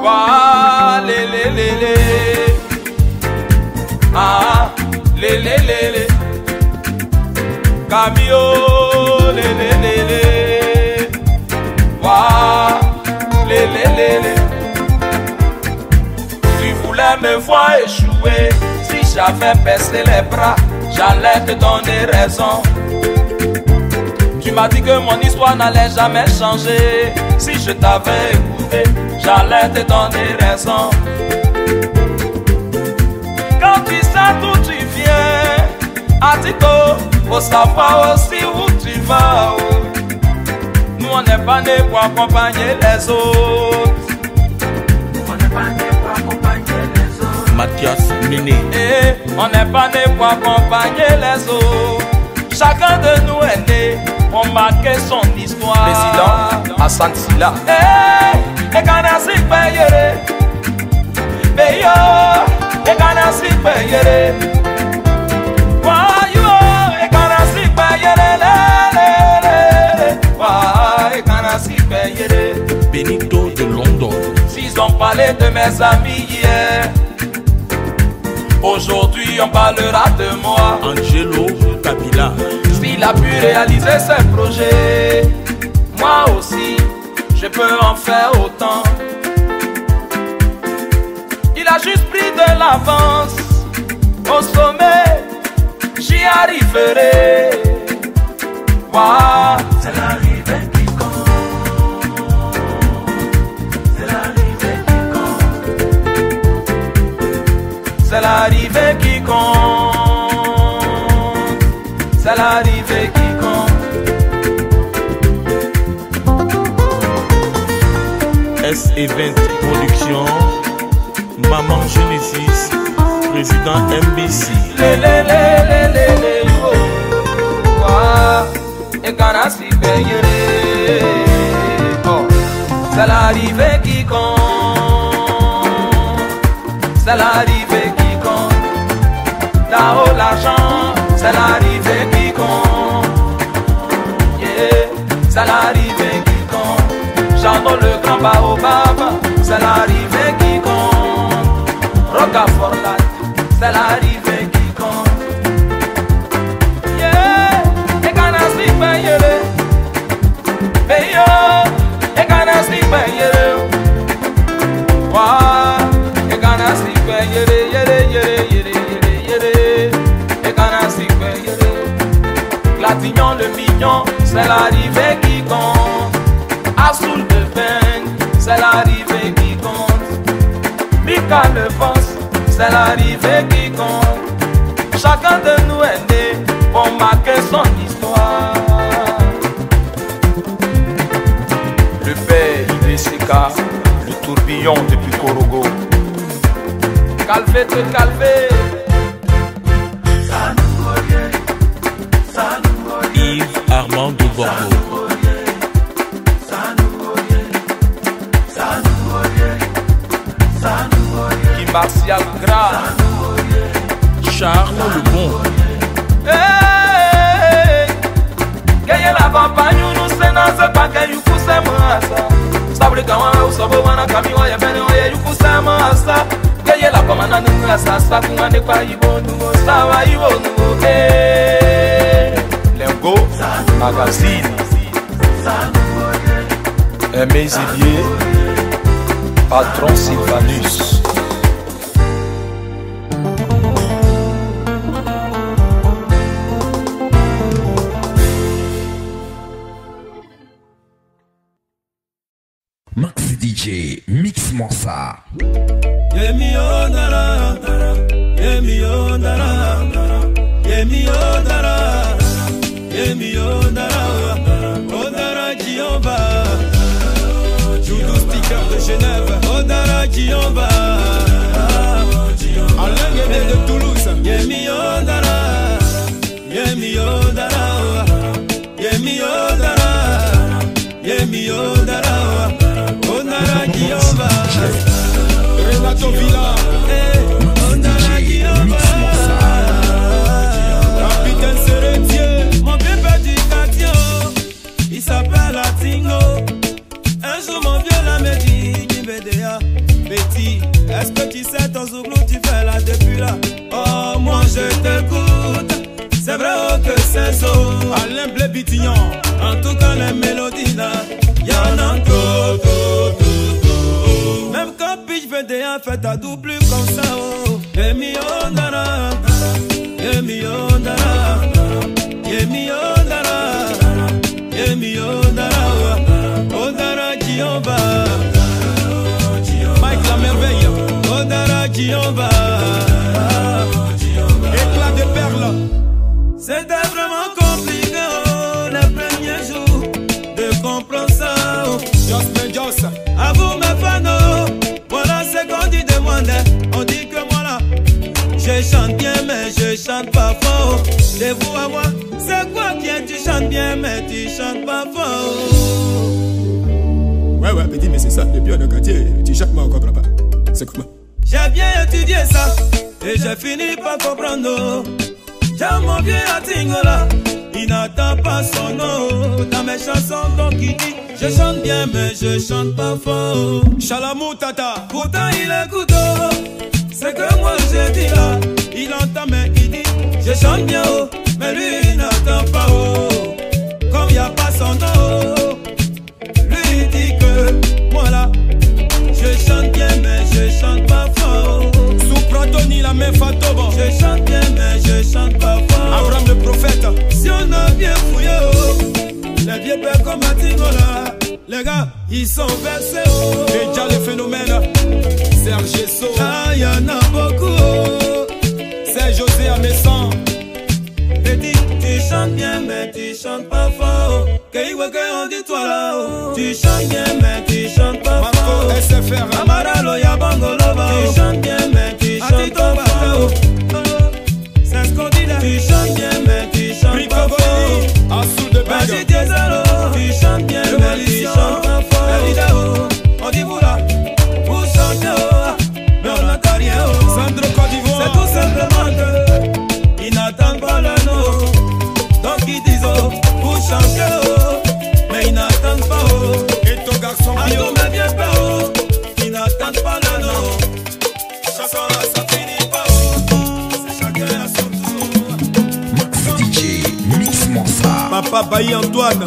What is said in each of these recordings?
Wa le le le le. Ah le le le le. Camio le le le le. Wa le le le le. Tu voulais me voir échouer. Si j'avais baissé les bras, j'allais te donner raison. Tu m'as dit que mon histoire n'allait jamais changer. Si je t'avais écouté, j'allais te donner raison. Quand tu sais d'où tu viens, Atiko, faut savoir aussi où tu vas. Nous on n'est pas nés pour accompagner les autres. On n'est pas nés pour accompagner les autres. Mathias Miné. On n'est pas nés pour accompagner les autres. Chacun de nous est né pour marquer son histoire. Président Hassan Silla. Et Kanasi Payere. Beyo. Et Kanasi Payere. Wayo. Et Kanasi Payere. Et Kanasi Payere. Benito de London. S'ils ont parlé de mes amis hier, aujourd'hui on parlera de moi. Angelo Kabila. S'il a pu réaliser ses projets, moi aussi je peux en faire autant. Il a juste pris de l'avance. Au sommet, j'y arriverai. Wow. C'est l'arrivée qui compte. C'est l'arrivée qui compte. C'est l'arrivée qui compte. C'est l'arrivée qui compte. S-Event Production. Maman Genesis. Président MBC. Et Kanasi Payere. C'est l'arrivée qui compte. C'est l'arrivée qui compte. Là-haut l'argent, c'est l'arrivée qui compte. Yeah. C'est l'arrivée qui compte. Chantons le grand baobab, c'est l'arrivée qui compte. Rocafort, c'est l'arrivée qui compte. Yeah. Et Kanasi Payere. Beyo. Et Kanasi Payere. Wow. Et Kanasi Payere. Yere yere yere yere yere. Et Kanasi Payere. Glatignon le mignon, c'est l'arrivée qui compte. Assoul de Peigne, c'est l'arrivée qui compte. Mika le boss, c'est l'arrivée qui compte. Chacun de nous est né pour marquer son histoire. Le père Idrissika, le tourbillon depuis Korogo. Calvé te calvé. Yves Armand de Bordeaux. Qui Martial Gras. Charles le Bon. Gagne la campagne, nous c'est dans ce paquet, you could say massa. Sabre kawa, usabo wana kami wa yabene wa you could say massa. Gagne la commande, nous la sasa, kumane kwa ibonu, sawa ibonu. Lengo Magazine. Aimé Zibier. Patron Sylvanus. Maxi DJ, mix-moi ça. Yemi Odara, Yemi Odara, Yemi Odara, Yemi Odara, Odara Giomba, Judo Sticker de Genève, Odara Giomba, Alain Guédé de Toulouse, Yemi Odara, Yemi Odara, Yemi Odara, Yemi Odara, Odara Giomba, Renato Villa, Odara Giomba, Capitaine Seretier, mon bébé du quartier, il s'appelle Atingo. Un jour mon vieux l'a me dit, Nibedea, là. Oh, moi je t'écoute. C'est vrai que c'est ça. Alain Blé Bitignon. En tout cas, les mélodies là, y'en a trop. Même quand je fais des fêtes à double comme ça. Oh, Emi Ondara, Emi Ondara, Emi Ondara, Emi Ondara, Ondara Giova, Mike la merveille, Ondara Giova, éclat de perles. C'était vraiment compliqué les premiers jours de comprendre ça. Just, à vous mes fans, voilà ce qu'on dit de moi. On dit que moi là, je chante bien mais je chante pas fort. De vous à moi, c'est quoi qui est tu chantes bien mais tu chantes pas fort. Ouais, petit, mais c'est ça, depuis un quartier, tu chantes moi, on comprend pas. C'est comment? J'ai bien étudié ça et j'ai fini par comprendre. J'ai mon vieux Atingola, il n'attend pas son nom. Dans mes chansons, donc il dit je chante bien mais je chante pas fort. Chalamou Tata, pourtant il écoute, c'est que moi j'ai dit là. Il entend mais il dit je chante bien oh, mais lui il n'entend pas oh. Comme il n'y a pas son nom, lui il dit que moi là je chante bien mais je chante pas fort. Soupratoni la même fantôme. Je chante bien mais je chante pas fort. Abraham le prophète. Si on a bien fouillé oh, les vieux pères comme Atingola, les gars ils sont versés oh. Déjà le phénomène, Serge Gesso. Ah y'en a beaucoup oh. C'est José Amessan. Et dit tu chantes bien mais tu chantes pas fort. On dit toi là oh. Tu chantes bien mais tu chantes pas fort. Marco SFR. Amaralo ya bangolova. Tu chantes bien mais tu chantes pas fort. C'est ce qu'on dit là. Tu chantes bien mais tu chantes pas fort. Assoul de Bague. Tu chantes bien mais tu chantes pas fort. On dit vous là, vous chantez oh, mais on n'entend rien oh. Sandro Côte d'Ivoire. C'est tout simplement que ils n'attendent pas le nom. Donc ils disent oh, vous chantez oh, mais ils n'attendent pas oh. Et ton garçon Ah bio. non mais bien pas oh, ils n'attendent pas le nom. Chanson là ça finit pas oh, c'est chacun à son tour. Max DJ, Mix Mansa. Papa Bailly Antoine.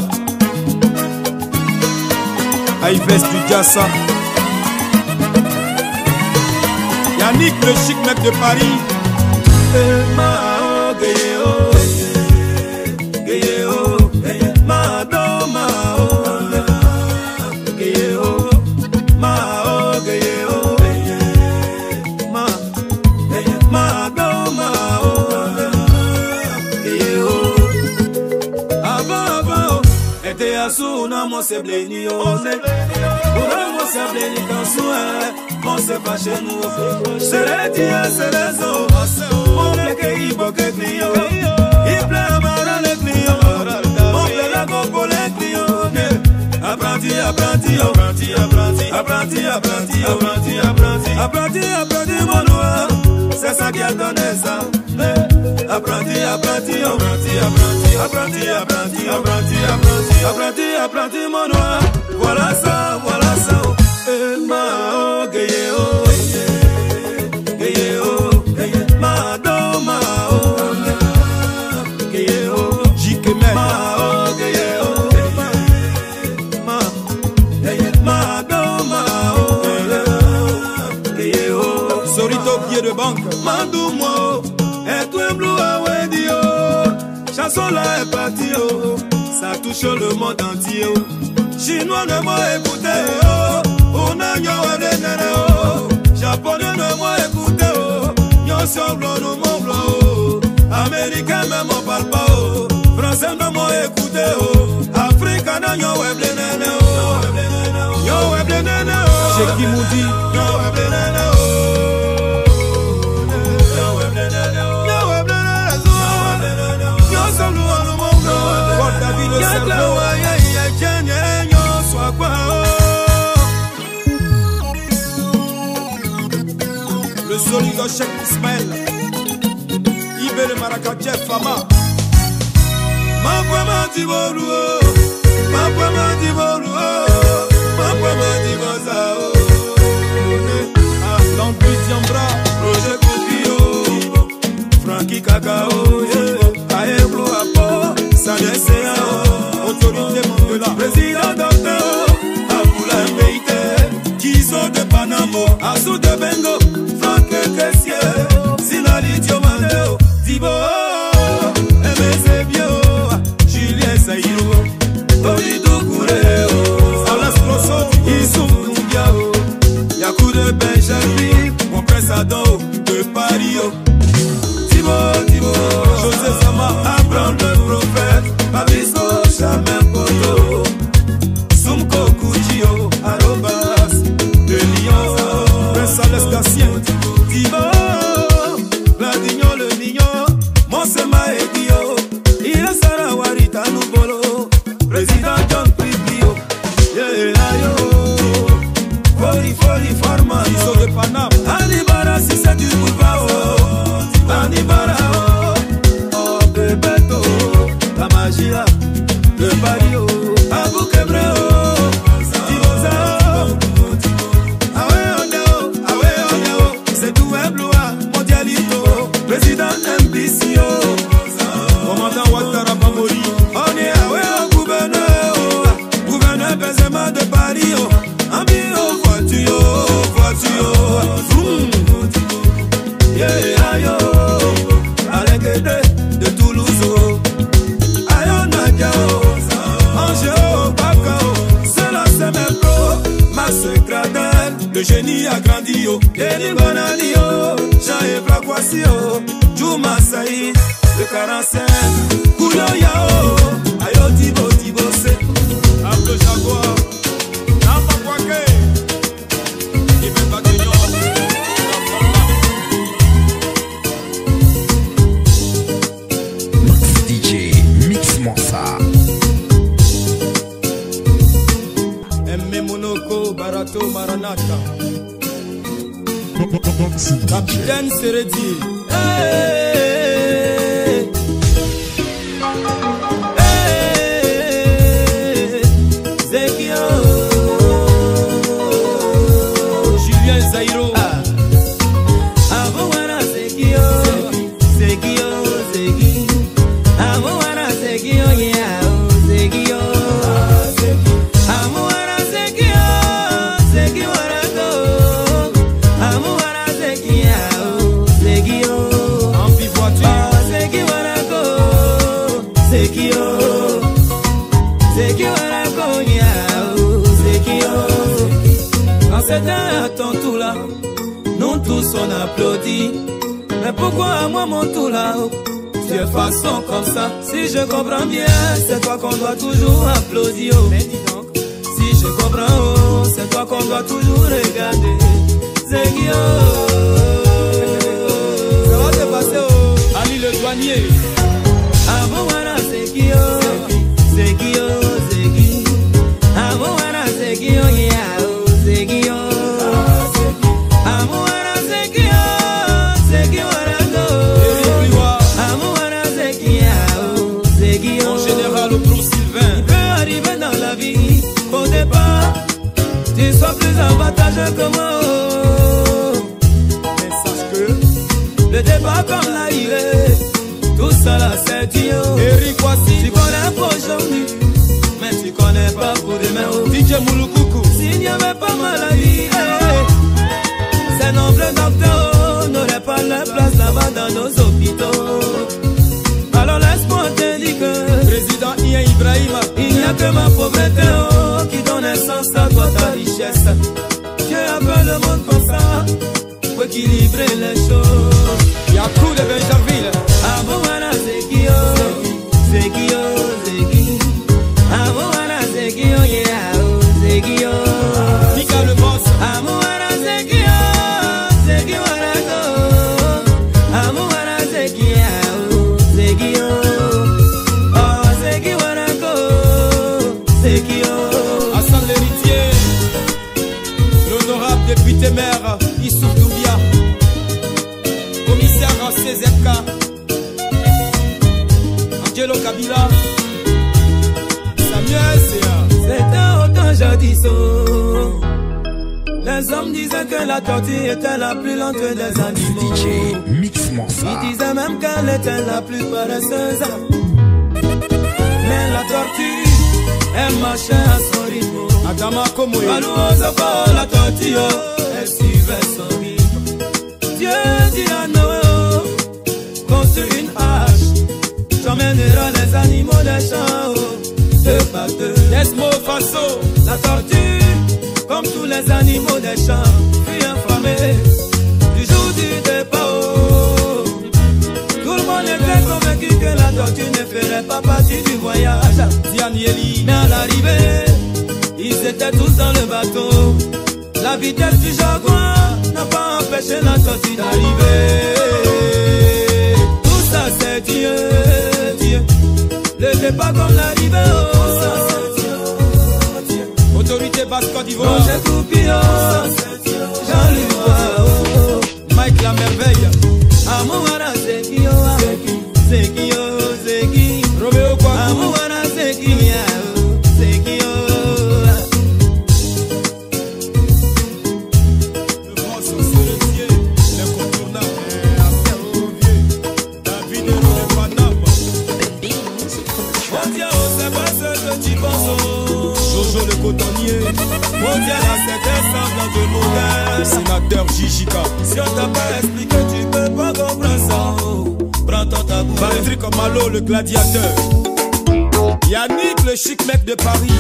Aïves du Diassa. Yannick le chic mec de Paris. Mao Gayeo, Gayeo, Mado Mao, Gayeo, Mao Gayeo, Mado Mao, Gayeo. Avant, était à Souna, mon se bléni, on se bléni dans Souna. On se pas chez nous, c'est les tiens, c'est les autres. On plaît qu'il boque les clients, il plaît à marrer les clients. On plaît la go pour les clients. Apprenti, mon noir, c'est ça qui a donné ça. Apprenti, mon noir, voilà ça. Mao Gayeo, Mado Mao, Gayeo, Jikemel. Mao Gayeo, Mado Mao, Gayeo, Sorito pied de banque. Mandou moi, et toi bleu à Wendio. Chanson là est partie oh, ça touche le monde entier oh. Chinois ne m'a écouté oh. On a japonais ne m'a écouté oh. Nyon songlo nous mon blo. Américain même on parle pas oh. Français ne m'a écouté oh. Africain nyon weble nene oh. Nyon weble nene oh. Cheikh Moudi. Nyon weble nene oh. Nyon weble nene oh. Nyon weble nene oh. Nyon songlo nous mon blo. Fort David le cerveau. Le soligo Cheikh Ismaël. Ibe le Maracadje Fama. Mapwa Mantibolu, Mapwa Mantibolu, Mapwa Mantibosa. L'Ambition Bras. Roger Koupio, Sous de Bengo, Franck Kessier, Sinali Diomandeo, Dibo, Emezebio, Julien Saïro, Olido Koureo, Alas Kloso, Issouf Nungiao, Yakou de Benjamin, mon prince Adam de Paris. Dibo, Dibo, Joseph Sama, Abraham le prophète, Babisco, Chamel Poto, Soumko Koujio, Arobas, de Lyon, Prince Alescatien, Dibo, Vladignon le mignon, Monsema Edio, Ila Sarawarita Noubolo, Président John Pripio, Ayo, Fori Forma, Iso de Panam, Anibara si c'est du boulevard, Anibara, oh Bebeto, la magie de Paris, Abou Kebreo, Diboza, c'est tout un bloua, mondialito, président MBCO, commandant Ouattara Bamori, on est gouverneur Benzema de Paris, Ambio, voiture, ayo, Alain Guédé de Toulouse, ayo Nadiao, Angeo, Bakao, c'est la semaine pro, Max Gradel, le génie a grandi, Kenny Bonanio, Jean-Yves Laquasio, Juma Saïd, le 45, Kouyo Yao, ayo Dibo c'est, Abdo Jaguar, Napa Kwake, Iben Bagignon, DJ Mix Mansa. M. Monoko, Barato, Maranata, Capitaine Seredi. Zekio, Julien Zairo. Avouana Zekio, Zekio. Avouana Zekio, yeah, Zekio. Avouana Zekio, Zekio Arago. Avouana Zekio, Zekio. Ambivoiture. Zekio Arago, Zekio. Zekio Arago, yeah, Zekio. Quand c'est à ton tour là, nous tous on applaudit. Mais pourquoi à moi mon tour là? Tu es façon comme ça. Si je comprends bien, c'est toi qu'on doit toujours applaudir. Mais dis donc, si je comprends, c'est toi qu'on doit toujours regarder. Zekio, ça va te passer, oh. Ali le douanier. Avouana Zekio, Zekio. Avouana Zekio, yeah, Zekio. Avouana Zekio, Zekio Arago. Avouana Zekio, Mon général au Bruce Sylvain. il peut arriver dans la vie qu'au départ tu sois plus avantageux que moi. Mais sache que le débat comme l'arrivée, tout ça là c'est Dieu. Eric Wassi, Tu connais pour aujourd'hui, mais tu connais pas pour demain. DJ Mouloukoukou. S'il n'y avait pas maladie, ces nombreux docteurs n'auraient pas leur place là-bas dans nos hôpitaux. Alors laisse-moi te dire que Président Ia Ibrahima. il n'y a que ma pauvreté qui donne un sens à toi ta richesse. Dieu a fait le monde comme ça pour équilibrer les choses. Yakou de Benjarville. Avouana Zekio, Zekio. Avouana Zekio, yeah, Zekio. Mika le boss. Avouana Zekio, Zekio Arago. Avouana Zekio. Oh, Zekio Arago, Zekio. Hassan l'héritier. L'honorable député maire Issouf Doumbia. Commissaire CZK. Angelo Kabila. Samuel Sea. C'était autant jadis. Les hommes disaient que la tortue était la plus lente des animaux. DJ Mix Mansa. Ils disaient même qu'elle était la plus paresseuse. Mais la tortue, elle marchait à son rythme. Adama Komoye. Malouoso, la tortue, elle suivait son rythme. Dieu dit à Noé, construis une hache, j'emmènerai les animaux des champs, deux par deux. Desmo Faso, la tortue, comme tous les animaux des champs, fut inflammée du jour du départ. Tout le monde était convaincu que la tortue ne ferait pas partie du voyage. Diane Yeli, mais à l'arrivée, ils étaient tous dans le bateau. La vitesse du jaguar n'a pas empêché la tortue d'arriver. Tout ça c'est Dieu, Dieu. Le départ comme l'arrivée, oh, ça c'est Dieu, Dieu. Autorité basse Côte d'Ivoire, Roger Coupillon, Jean-Luc Wao, Mike la merveille, Amouara Zekio, Zekio, Zeki, Roméo Kwaku, Amouara Zekio, Zekio. Le grand sorcier, l'incontournable, David de Paname. Mondial, c'est pas ce que tu penses. Jojo le cotonnier, Mondial, c'était semblant de modèle. sénateur Jijika. Si on t'a pas expliqué, tu peux pas comprendre ça. Prends ton tabou. Patrick Malo le gladiateur. Yannick le chic mec de Paris.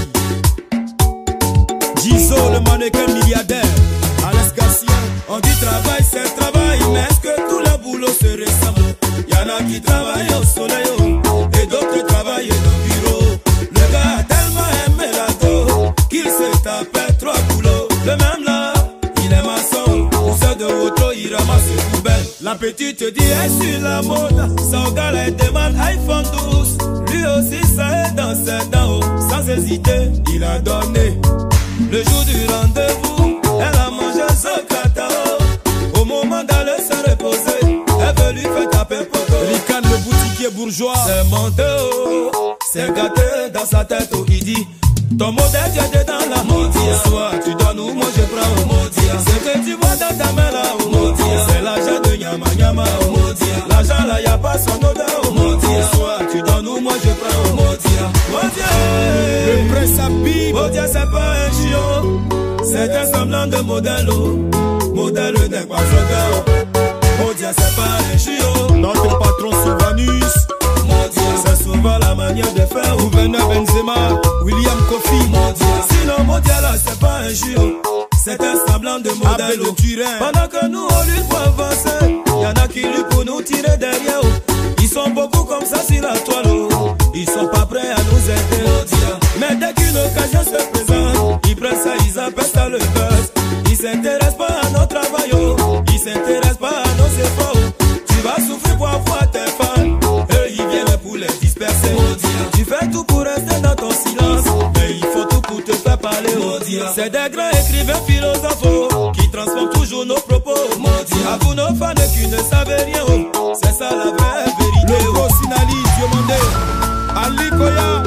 Gizo le mannequin milliardaire. Alex Garcia. On dit travail, c'est travail, mais est-ce que tout le boulot se ressemble? Y'en a qui travaillent au soleil, et d'autres travaillent dans le bureau. Le gars a tellement aimé la go qu'il se tapait 3 boulots. Le même là, il est maçon, pour ceux de Woto, il ramasse les poubelles. La petite dit, est sur la mode, son gars elle demande iPhone 12. Lui aussi ça est dans ses dents, sans hésiter, il a donné. Le jour du rendez-vous, elle a mangé son catao. Au moment d'aller se reposer, elle veut lui faire taper poteau. Rican le boutiquier bourgeois. C'est monté haut, c'est gâté dans sa tête où il dit ton modèle tu es dans la mondia. Soit tu donnes ou moi je prends au mondia. Ce que tu vois dans ta main là au mondia, c'est l'argent de Nyama Nyama au mondia. L'argent là y'a pas son odeur au mondia. Soit tu donnes ou moi je prends au mondia. Mondia, Le prince Habib. mondia c'est pas un chiot, c'est un semblant de modèle. Modèle n'est pas flotteur. Mondia c'est pas un chiot. Notre patron Sylvanus. C'est souvent la manière de faire. Gouverneur Benzema. William Kofi. Sinon mondial là c'est pas un chiot, c'est un semblant de modèle. Abel de Turin. Pendant que nous on lutte pour avancer, y'en a qui luttent pour nous tirer derrière. Ils sont beaucoup comme ça sur la toile. Ils sont pas prêts à nous aider. Mais dès qu'une occasion se présente, ils prennent ça, ils appellent ça le buzz. Ils s'intéressent pas à notre travail, ils s'intéressent pas à nos efforts. Tu vas souffrir pour avoir tes fans, eux ils viennent pour les disperser. Tu fais tout pour rester dans ton silence, mais il faut tout pour te faire parler. C'est des grands écrivains philosophes qui transforment toujours nos propos. À vous nos fans qui ne savent rien, c'est ça la vraie vérité. Le gros Sinali Diomandé. Ali Koya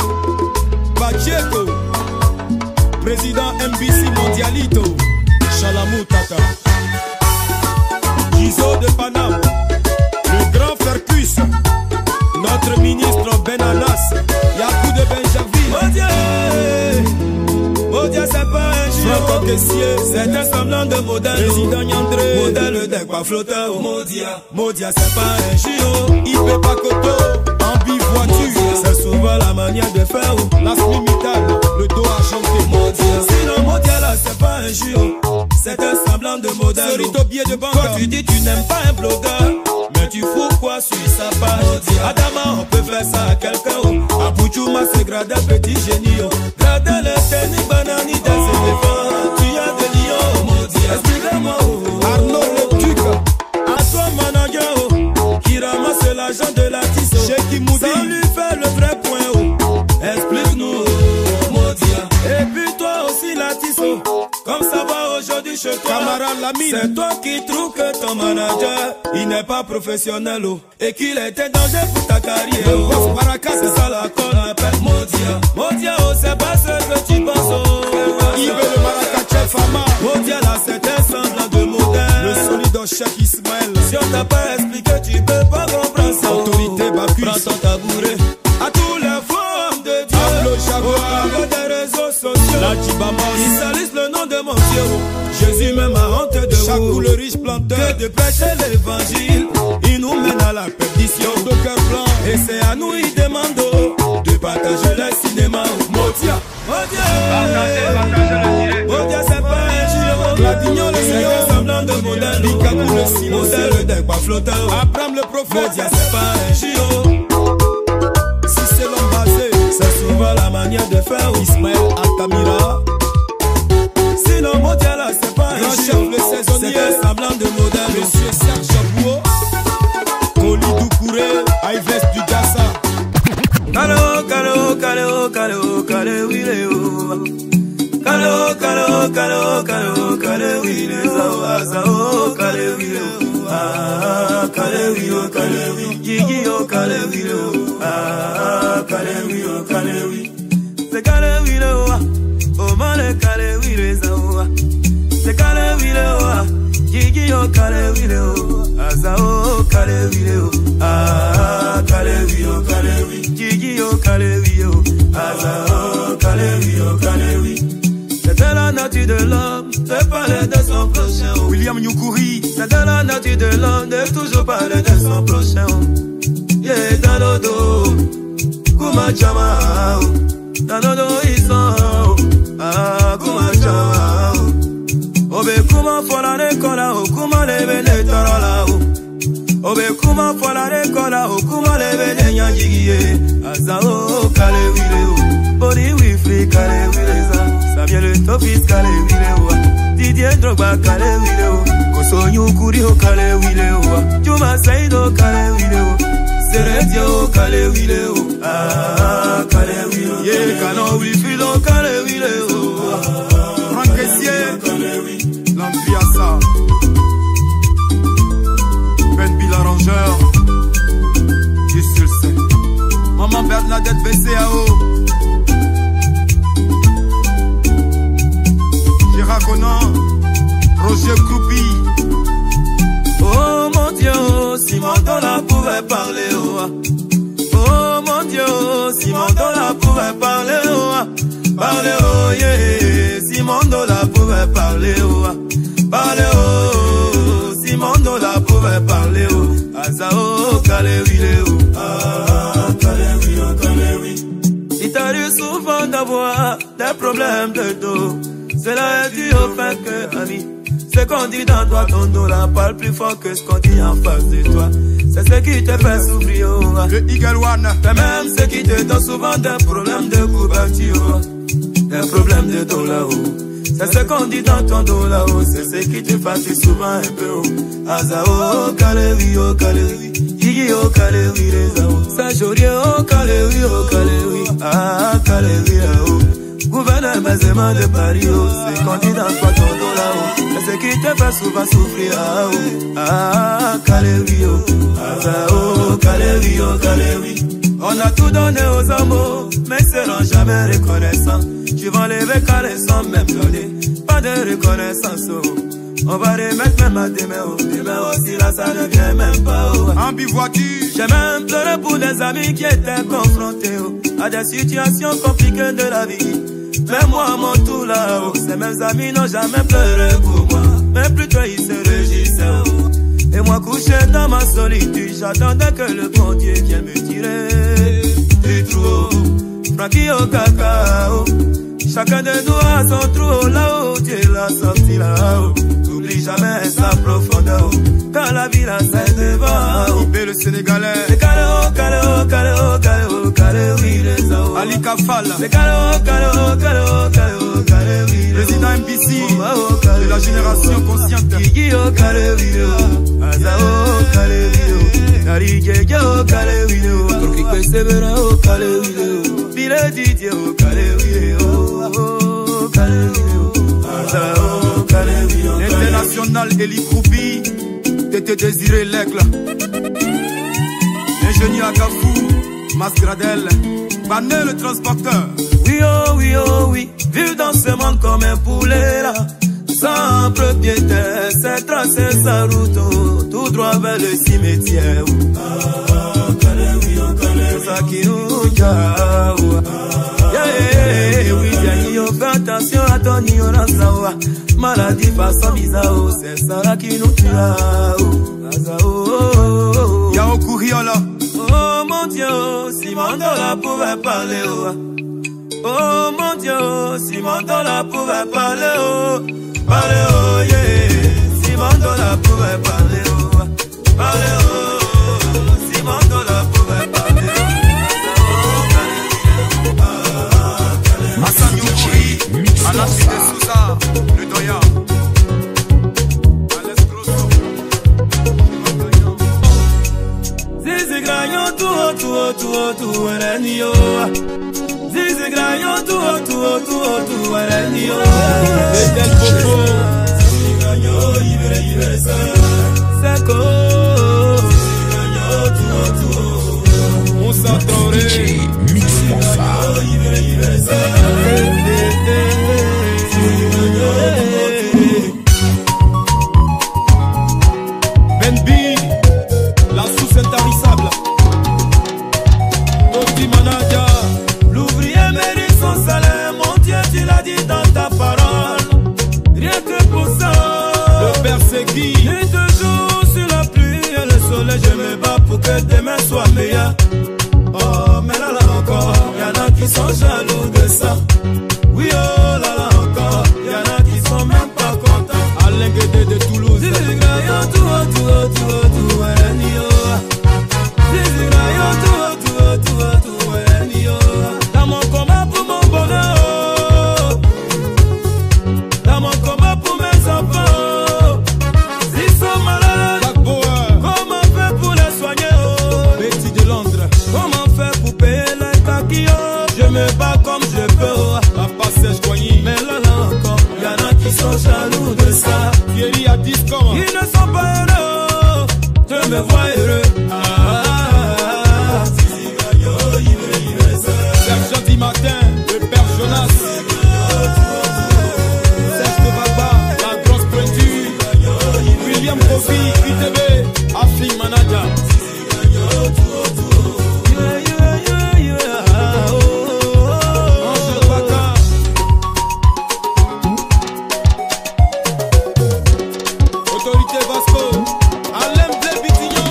Bacheko. Président MBC Mondialito. Chalamou Tata. Gizo de Paname. Le grand Fercus. Notre ministre Benanas. Yakou de Benjavi. Modia c'est pas un Franck Caissier. c'est un semblant de modèle. Président Yandré. Modèle d'un quoi flotteur. Modia c'est pas un chiot. IP Pakoto. Ambi voiture. C'est souvent la manière de faire. Lasmi Mital. Le dos argenté. Sinon Modia là c'est pas un chiot, c'est un semblant de modèle. Sorito billet de banque. Quand tu dis tu n'aimes pas un blogueur, mais tu fous quoi sur sa page. Adama on peut faire ça à quelqu'un. Abuchuma c'est gradé petit génie. Gradé le technique banani des éléphants. Tu as des lions. Explique-moi. Arnaud le Duc. À toi manager qui ramasse l'argent de l'artiste. Sans lui faire le vrai point. Explique-nous. Et puis toi aussi l'artiste, comme ça va aujourd'hui chez toi. Camarade Lamine. C'est toi qui trouves que ton manager il n'est pas professionnel et qu'il est un danger pour ta carrière. Le boss Baraka. C'est ça la qu'on appelle Modia. Modia c'est pas ce que tu penses. Yves le Maracachef Fama. Modia là c'est un semblant de modèle. Le solido Cheikh Ismaël. Si on t'a pas expliqué tu peux pas comprendre ça. Autorité Bacchus. Prends ton tabouret. À tous les formes de Dieu. Pablo Jaguar. Des réseaux sociaux. La Tibamos. Ils salissent le nom de mon Dieu. Jésus même a honte de Chakou le riche planteur, que de prêcher l'évangile, il nous mène à la perdition de cœur blanc. Et c'est à nous, il demande de partager le cinéma. Modia, Modia c'est pas un géo. Latignon le c'est un semblant de modèle. Bikakou le si modèle d'un pas flotteur. Abraham le prophète, Modia c'est pas un géo. Si c'est l'homme basé, c'est souvent la manière de faire. Ismaël Altamira. Sinon Modia là c'est pas un géo. C'est un semblant de modèle. Monsieur Serge Bouo, Koli Doukouré, Ives du Gassa. Kaleo, kaleo, kaleo, kaleo, kaleo, kaleo. Kaleo, kaleo, kaleo, kaleo, kaleo, kaleo, zao, kaleo, ah, kaleo, kaleo, gigi, oh, kaleo, ah, kaleo, kaleo. C'est kaleo, oh, male, kaleo, zao. C'est kaleo, gigi, oh, kaleo, ah, zao, kaleo, ah, kaleo, kaleo. Gigi, oh, kaleo, ah, zao, kaleo, kaleo. C'est de la nature de l'homme de parler de son prochain. William Nyukuri. C'est de la nature de l'homme de toujours parler de son prochain. Yeah, dans le dos, Kuma Chama, dans le dos ils sont, ah, Kuma Chama. Obe Kuma fola rekola, Kuma leve ne tarola. Obe Kuma fola rekola, Kuma leve ne nyanjigie. Azao kale wileo, body wifri kale wileza. Samuel Tofis kale wileo, Didier Drogba kale wileo, Koso Nyukuri o kale wileo, Juma Saido kale wileo, Seredio kale wileo, ah kale wileo, yeah Kano Wifilo kale wileo, Franck Kessier, l'Ampliassa, Ben Bill Arrangeur, Dieu seul sait. Maman Bernadette BCAO, Gérard Conan, Roger Croupi. Oh mon Dieu, si mon dollar pouvait parler, oh mon Dieu, si mon dollar pouvait parler, parler, oh yeah, si mon dollar pouvait parler, parler, oh, si mon dollar pouvait parler, Azao, Kalewile, ah, Kalewi. Il t'arrive souvent d'avoir des problèmes de dos. Cela est dû au fait que, ami, ce qu'on dit dans toi, ton dollar parle plus fort que ce qu'on dit en face de toi. C'est ce qui te fait souffrir, le Eagle One. C'est même ce qui te donne souvent des problèmes de couverture, des problèmes de dollar. C'est ce qu'on dit dans ton dollar, c'est ce qui te fatigue souvent un peu. Azao, Kalewi, oh Kalewi, Gigi, oh Kalewi, c'est joli, oh Kalewi, ah Kalewi, oh. Gouverneur Mazema de Paris, c'est qu'on dit dans toi ton dollar, c'est ce qui te fait souvent souffrir, ah Kalewi, Azao, Kalewi. On a tout donné aux hommes, mais seront jamais reconnaissants. Tu vas lever caressant, même donner, pas de reconnaissance. On va remettre même à demain aussi là ça ne vient même pas. Ambivoiture. J'ai même pleuré pour des amis qui étaient confrontés à des situations compliquées de la vie. Mais moi, mon tout là-haut, ces mêmes amis n'ont jamais pleuré pour moi, mais plutôt ils se réjouissaient. Et moi couché dans ma solitude, j'attendais que le bon Dieu vienne me tirer du trou. Francky au cacao, chacun de nous a son trou là-haut, Dieu l'a sorti là-haut. N'oublie jamais sa profondeur, quand la vie la c'est devant. Ibé le Sénégalais, c'est Kaleo, oui, lesao. Ali Kafal, c'est Kaleo, oui, président MBC, de la génération consciente. Gigi, oh, Kaleo, Azao, Kaleo, Narigeo, Kaleo, Turki Kwesebera, oh, Kaleo, Bile Didier, oh, Kaleo, Azao, Kaleo, International Eli Kroupi, Tété Désiré l'Aigle, Ingénieur Agafou, Masgradel, Bané le transporteur. Oui, oh oui, vivre dans ce monde comme un poulet là, sans propriétaire, c'est tracer sa route, tout droit vers le cimetière. C'est ça qui nous garde. Oui, fais attention à ton ignorance là-haut. Maladie façon bizarre, c'est ça qui nous tue là-haut. Yao Kouriola. Oh mon Dieu, si mon dollar pouvait parler, oh mon Dieu, si mon dollar pouvait parler, parler, oh yeah. Si mon dollar pouvait parler, parler, oh. Si mon dollar pouvait parler, Massani Ouri, Anassi de Souza, le Doya. Zizi grayon tu erenio. Zizi grayon tu erenio. Etel Popo, Zizi grayon ibre seko. Zizi grayon tu. Moussa Traoré, DJ Mix Monsa. Benbi, la sauce intarissable. Toti Manadia, L'ouvrier mérite son salaire, mon Dieu, tu l'as dit dans ta parole. Rien que pour ça, le père Segui, nuit de jour sur la pluie et le soleil, je me bats pour que demain soit meilleur. Oh, mais là encore, y'en a qui sont jaloux de ça. Oui, oh là encore, y'en a qui sont même pas contents. Alain Guédé de Toulouse. Zizi grayon tu erenio. Zizi grayon tu erenio. Dans mon combat pour mon bonheur, dans mon combat pour mes enfants. S'ils sont malades, Jacques Bauer, comment faire pour les soigner? Betty de Londres, Comment faire pour payer les taquillos? Je me bats comme je peux. Papa Serge Coigny, Mais là encore, y'en a qui sont jaloux de ça. Thierry à Discord, Ils ne sont pas heureux de me voir heureux. Serge Di Matin, le père Jonas, Serge Tovagba, la grosse pointure, William Kofi, ITB, Afri Manaja, Angel Baka, Autorité Vasco, Alain Blé Bitignon,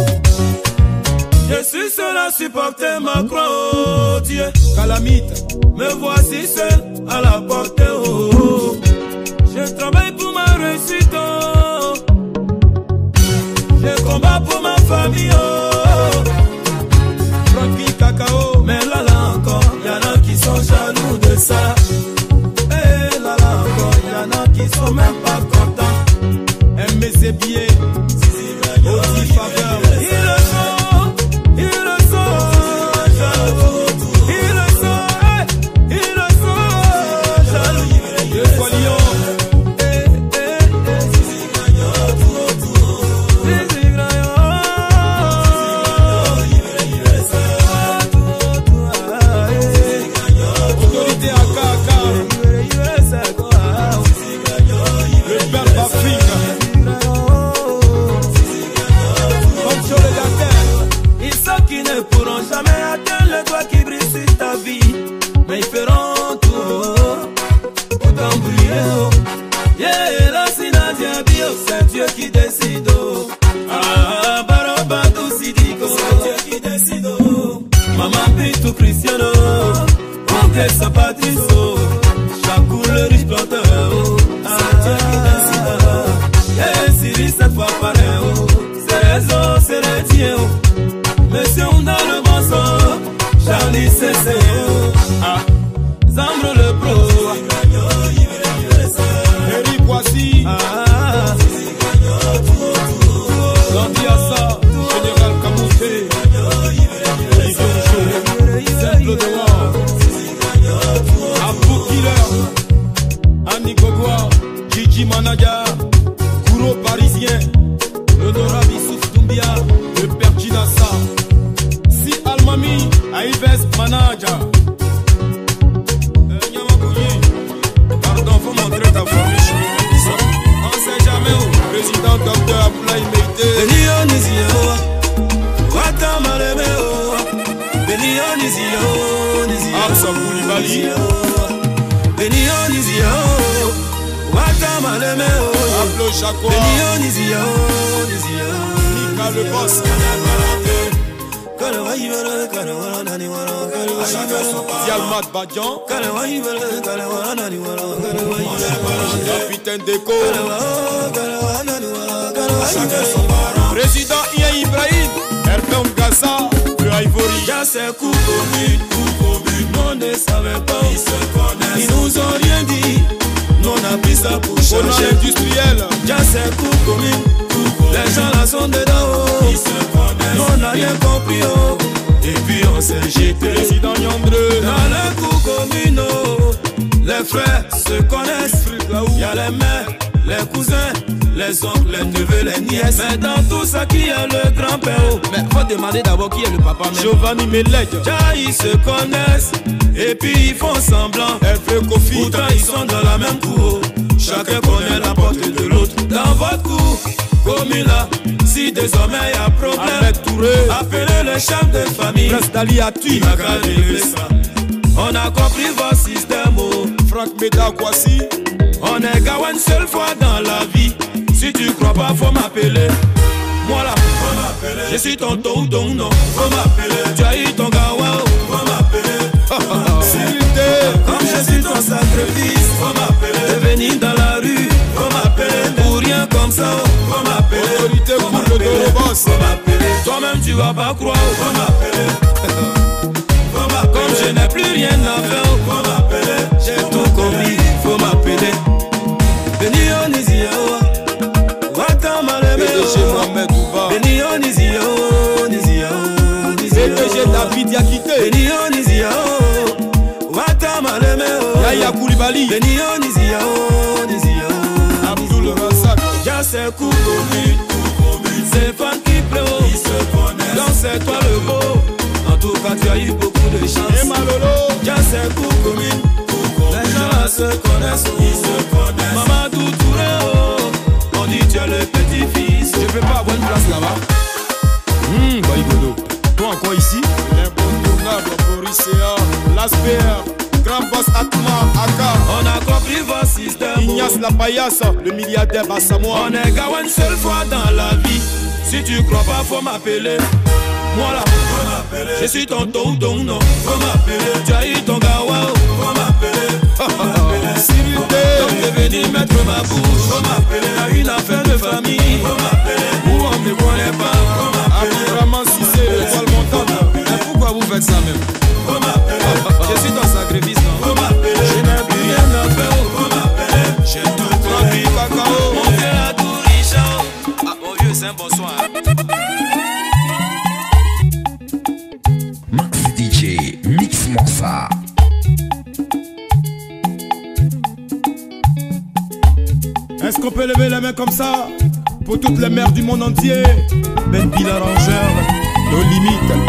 Je suis seul à supporter ma croix, oh Dieu. Calamite, Me voici seul à la portée, oh. Je travaille pour ma réussite, oh. Je combat pour ma famille, oh. Frankie Cacao, Mais là encore, y'en a qui sont jaloux de ça. Et là encore, y'en a qui sont même pas contents. Aimé ses billets, aussi faveur, Ils le sont jaloux. Ils le sont jaloux. deux fois Lyon, Zizi autorité AKK, le père Bafrique, Pancho le Gâtel, Ils sont qui ne pourront jamais atteindre le doigt qui brille sur ta vie. Mais ils feront tout pour t'embrouiller. Yeah, la sinadia bio, c'est Dieu qui décide. Ah, barabadou sidiko, c'est Dieu qui décide. Maman Pitou Cristiano, André Sapatriso, Chakou le riche planteur. C'est Dieu qui décide. Yeah, Siri cette fois pareil. C'est raison, c'est les dieux. Monsieur, on a le bon son. Charlie, c'est ah, Zambro le pro. Eric Boissy, Ah, Landiassa, Général Kamouté, Olivier Michaud, Simple de War, Abou Killer, Annie Gogwa, Gigi Managa, Kouro Parisien, l'honorable Issouf Doumbia, le père Ginassa, Si Almami, Aïbes Manaja. Pardon, faut montrer ta famille chez on sait jamais où. Président Docteur Abdoulaye Meïté. Benionizio, Watamaleme, Benionizio, Absa Koulibaly. Malemé, Pablo Jacob, Benio Nizia, Nika le boss, Dialmat Badian, Capitaine Déco, Président Ia Ibrahim, Hervé Gaza, le Ivory. Jassé coup commune, on ne savait pas, ils nous ont rien dit, nous on a pris ça pour changer. Industriel, Jassé coup commune, les gens là sont dedans, nous on n'a rien compris, et puis on s'est jeté. Président Yandre, dans le coup commune, les frères se connaissent, y a les mères, les cousins, les oncles, les neveux, les nièces. Mais dans tout ça, qui est le grand-père? Mais faut demander d'abord qui est le papa même. Giovanni Melek. Ils se connaissent et puis ils font semblant. Pourtant ils sont dans la même cour. Chacun connaît la porte de l'autre. Dans votre cour, comme il a, si désormais y a problème, appelez le chef de famille. Il n'a qu'à régler ça. On a compris votre système. Franck Meda Kwasi. On est gawa une seule fois dans la vie. Si tu crois pas, faut m'appeler. Moi là, je suis ton tonton, non. Faut m'appeler. Tu as eu ton gawa, faut m'appeler. Comme je suis ton sacrifice, faut m'appeler. T'es venu dans la rue, faut m'appeler. Pour rien comme ça, faut m'appeler. Autorité pour le boss, faut m'appeler. Toi-même tu vas pas croire, faut m'appeler. Comme je n'ai plus rien à faire, faut m'appeler. J'ai tout compris, faut m'appeler. Benio Nizia, Wakamaleme, Benio Nizia, PDG David Yakite, Benio Nizia, Wakamaleme, Yaya Koulibaly, Benio Nizia, Abdul Razak, Jassé Koukoumi, c'est fan qui pleut, donc c'est toi le beau. En tout cas, tu as eu beaucoup de chance. Et Malolo, Jassé Koukoumi, les gens se connaissent, ils se connaissent. Mamadou Touré, on dit tu es le petit-fils. Je peux pas avoir une place là-bas. Baïgodo, toi encore ici? L'incontournable Borisea, l'Asper, grand boss Atma, Aka. On a compris votre système. Ignace la paillasse, le milliardaire Bassamoa. On est gawa une seule fois dans la vie. Si tu crois pas, faut m'appeler. Moi là, je suis ton tonton, non. Faut m'appeler. Tu as eu ton gawa, faut m'appeler. Donc t'es venu mettre ma bouche, faut m'appeler. T'as une affaire de famille, faut m'appeler. Où on ne connaît pas, faut m'appeler. Vraiment si c'est l'étoile montante. Mais pourquoi vous faites ça même? Faut m'appeler. Je suis dans sacrifice, non. Faut m'appeler. Je n'ai plus rien à faire, faut m'appeler. J'ai tout tranquille, cacao. Mon vieux a tout riche. Ah mon vieux c'est un bonsoir. Max DJ, Mix Morsa. Est-ce qu'on peut lever les mains comme ça pour toutes les mères du monde entier? Ben Bill Arrangeur, nos limites.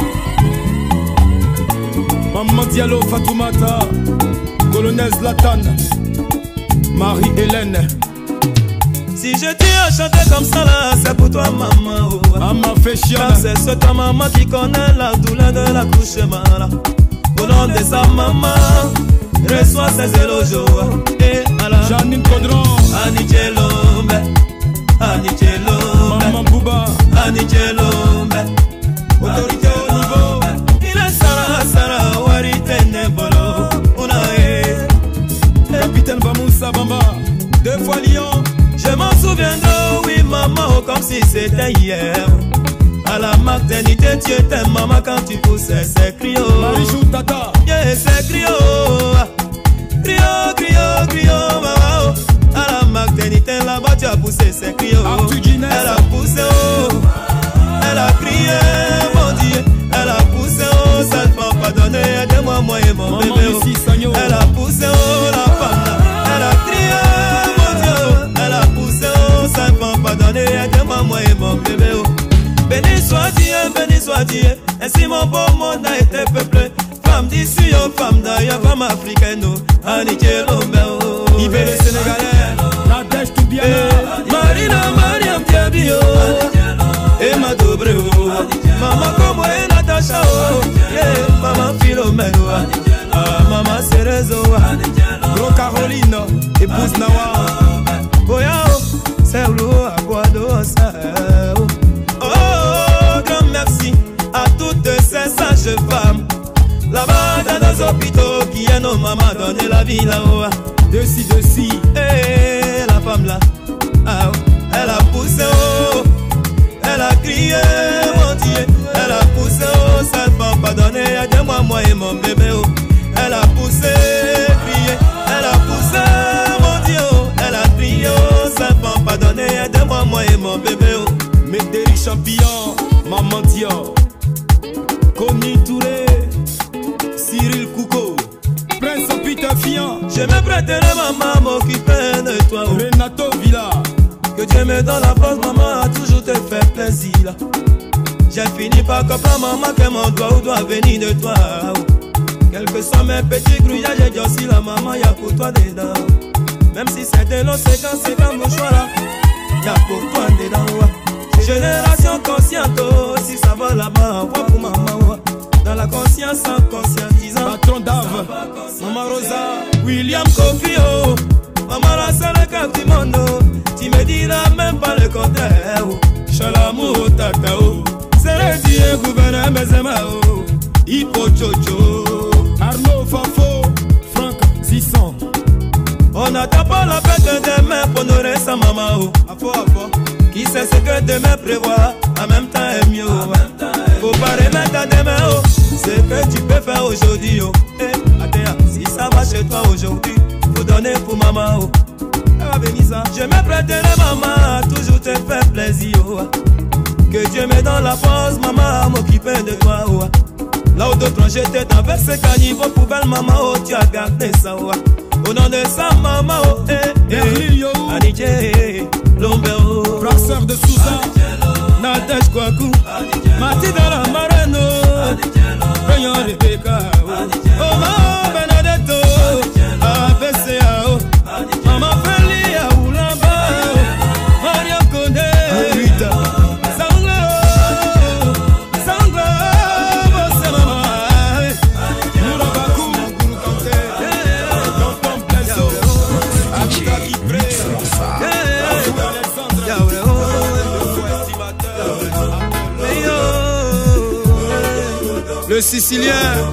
Maman Diallo Fatoumata, Colonel Zlatan, Marie-Hélène. Si je tiens à chanter comme ça là, c'est pour toi maman. Oh. Maman Fashion. Car c'est ta maman qui connaît la douleur de l'accouchement là. Au nom de sa maman, reçois ses éloges. Et Allah, Janine Caudron, Anidjelombe, Anidjelombe, Maman Bouba, Anidjelombe, autorité au niveau. Il est Sarah, Sarah, Waritene Bolo, Unae. Capitaine Bamoussa Bamba, 2 fois Lyon. Je m'en souviens de oui maman, comme si c'était hier. À la maternité tu étais maman quand tu poussais ces criots. Marichou Tata, yeah, ces criots. Crio, crio, crio, maman. À la maternité là-bas tu as poussé ces criots. Elle a poussé, oh. Elle a crié, mon Dieu. Elle a poussé, oh. Ça ne m'a pas donné, aide-moi, moi et mon bébé, oh. Elle a poussé, oh, la femme là. Elle a crié, mon Dieu. Elle a poussé, oh. Ça ne m'a pas donné, aide-moi, moi et mon bébé, oh. Béni soit Dieu, ainsi mon beau monde a été peuplé. Femme d'ici, oh, femme d'ailleurs, femme africaine, oh. Anidjelombe, oh. Ibéré sénégalais, Nadège Toubiana, Marina, Mariam Diaby, oh. Et ma dobre, oh. Maman comme moi et Natacha, oh. Yeah, maman Philomène, oh. Ah, maman Cérezo, oh. Gros Caroline, épouse Nawa, Boya Oh, grand merci à toutes ces sages femmes là-bas dans nos hôpitaux qui est nos mamans donné la vie là-haut. De ci, et la femme là, ah, elle a poussé haut, elle a crié, mon Dieu, elle a poussé haut, cette femme pardonnée, aide-moi, moi et mon bébé, oh. Elle a poussé, crié, elle a poussé, mon Dieu, oh. Elle a crié, oh, cette femme pardonnée, aide-moi, moi et mon bébé, oh. Médéric Champion, Maman Dior, Connie Touré, Cyril Kouko, Prince Peter Fian, je me prêterai maman m'occuper de toi, oh. Renato Villa. Que Dieu me donne la force, maman, a toujours te fait plaisir. J'ai fini par comprendre, maman, que mon doigt venir de toi, oh. Quels que soient mes petits grouillages, j'ai dit aussi la maman, y'a pour toi dedans. Même si c'est de l'eau, c'est quand mon choix là, y'a pour toi dedans, ouais. Génération consciente, oh, si ça va là-bas, envoie pour maman, ouais. Dans la conscience, sans conscientisant. Patron d'Ave, Maman Rosa, William Kofi, oh. Maman, la seule carte du monde, oh. Tu me diras même pas le contraire, oh. Chalamou Tata, oh. C'est Dieu, gouverneur, mes oh. Hippo Chocho, Arnaud Fafo, Franck Zisson. on n'attend pas la fête de demain pour nourrir sa maman, oh. Qui sait ce que demain prévoit, en même temps est mieux, oh. Faut pas remettre à demain, oh. Ce que tu peux faire aujourd'hui, oh. Eh, Atéa, si ça va chez toi aujourd'hui, faut donner pour maman, oh. Elle va venir ça. Je me prêterai maman, toujours te faire plaisir, oh. Que Dieu me donne la force, maman, à m'occuper de toi, oh. Là où d'autres ont jeté dans ce caniveau poubelle, maman, oh, tu as gardé ça, oh. Au nom de sa maman, oh, Anidje, Lombero, Brasseur de Souza, Nadej Kwaku, Matilda la Marano, Rayon Rebecca, Oma Benedetto, ABCA, Maman Felia Oulamba, Maria Kone, le Sicilien,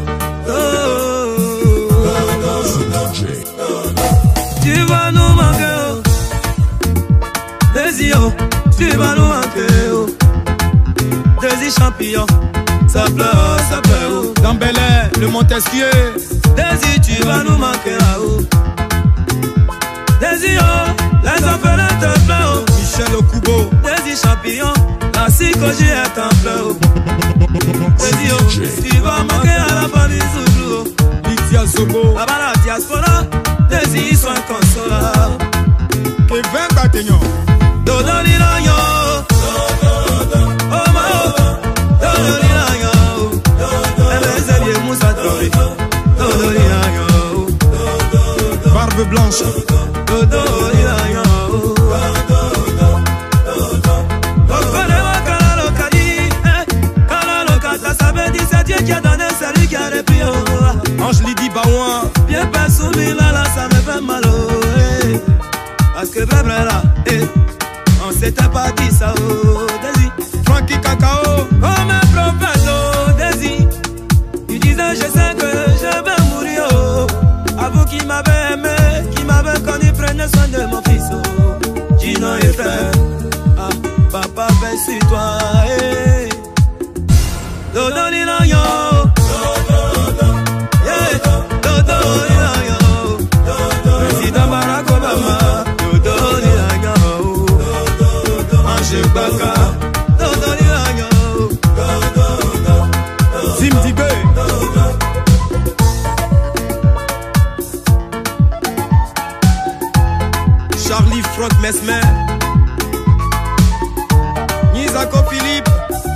tu vas nous manquer, oh. Désir, oh. Tu vas nous manquer, oh. Désir champion, ça pleure, oh. Dans Bel Air, le Montesquieu. Désir, tu vas nous manquer, oh. Désir, oh. Les orphelins te pleurent, oh. Michel Okubo, Désir champion, la psychologie est en fleur, oh. Désir, oh. Tu vas manquer à la famille Zoulou, oh. Lydia Zobo, là-bas la diaspora, Désir soit inconsolable. Kevin Bategnon, Dodo Lilanyo, oh ma, Dodo Lilanyo, Ebezelie Moussa Traoré, Dodo Lilanyo, Barbe Blanche, Dodo Lilanyo, Okolewa Kalalo Kadi, Kalalo Kata, ça veut dire c'est Dieu qui a donné celui qui a répris, oh. Ange Lydie Baouin, Bien pas soumis là, ça me fait mal, oh. Parce que vrai là, on s'était pas dit ça, oh, Désir. Frankie Cacao, Comme un prophète, oh, Désir. Il disait, je sais que je vais mourir, oh. À vous qui m'avez aimé, qui m'avez connu, prenez soin de mon fils, oh. Gino et frère, ah, papa veille sur toi, eh. Dodo Lilanyo, yeah, Dodo Lilanyo, Président Barack Obama, Dodo Lilanyo, Ange Baka, Dodo Lilanyo, Zim Dibé, Charlie Franck Mesmer, Nizako Philippe,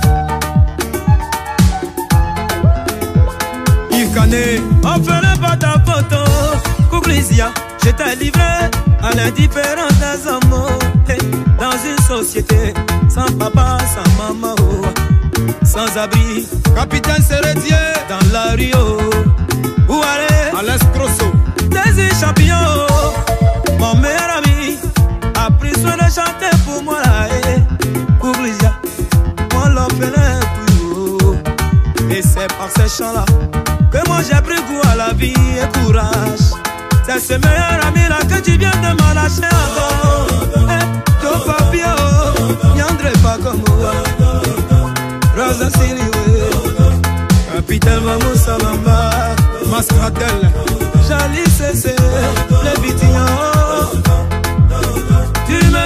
Yves Canet, on ferait pas ta photo, Kouglisia, je t'ai livré à l'indifférence des hommes, hey, dans une société, sans papa, sans maman, oh, sans abri, Capitaine Seredier, dans la rue, oh, où aller, Alex Grosso, Désir champion, mon meilleur ami, a pris soin de dois chanter pour moi là, pour Brisia, mon l'orphelin pour. Et c'est par ces chants-là que moi j'ai pris goût à la vie et courage. C'est ce meilleur ami là que tu viens de m'en lâcher encore. Ton papillon, n'yandre pas comme moi. Rosa Siliwe, Capitaine Mamoussa Mamba, Mascradel, Jali Cessé, les Vitillons. Tu me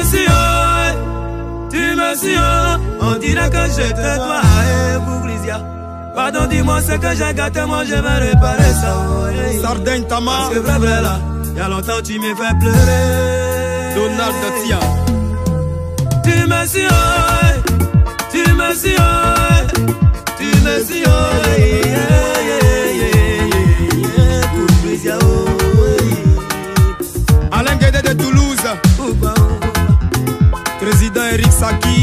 suis, on dirait que je te dois, Bouglisia. Pardon, dis-moi ce que j'ai gâté, moi je vais réparer ça. Sardaigne Tama, parce que vrai là, y'a longtemps tu me fais pleurer. Donald Tia. Tu me suis, Alain Guédé de Toulouse, président Eric Saki.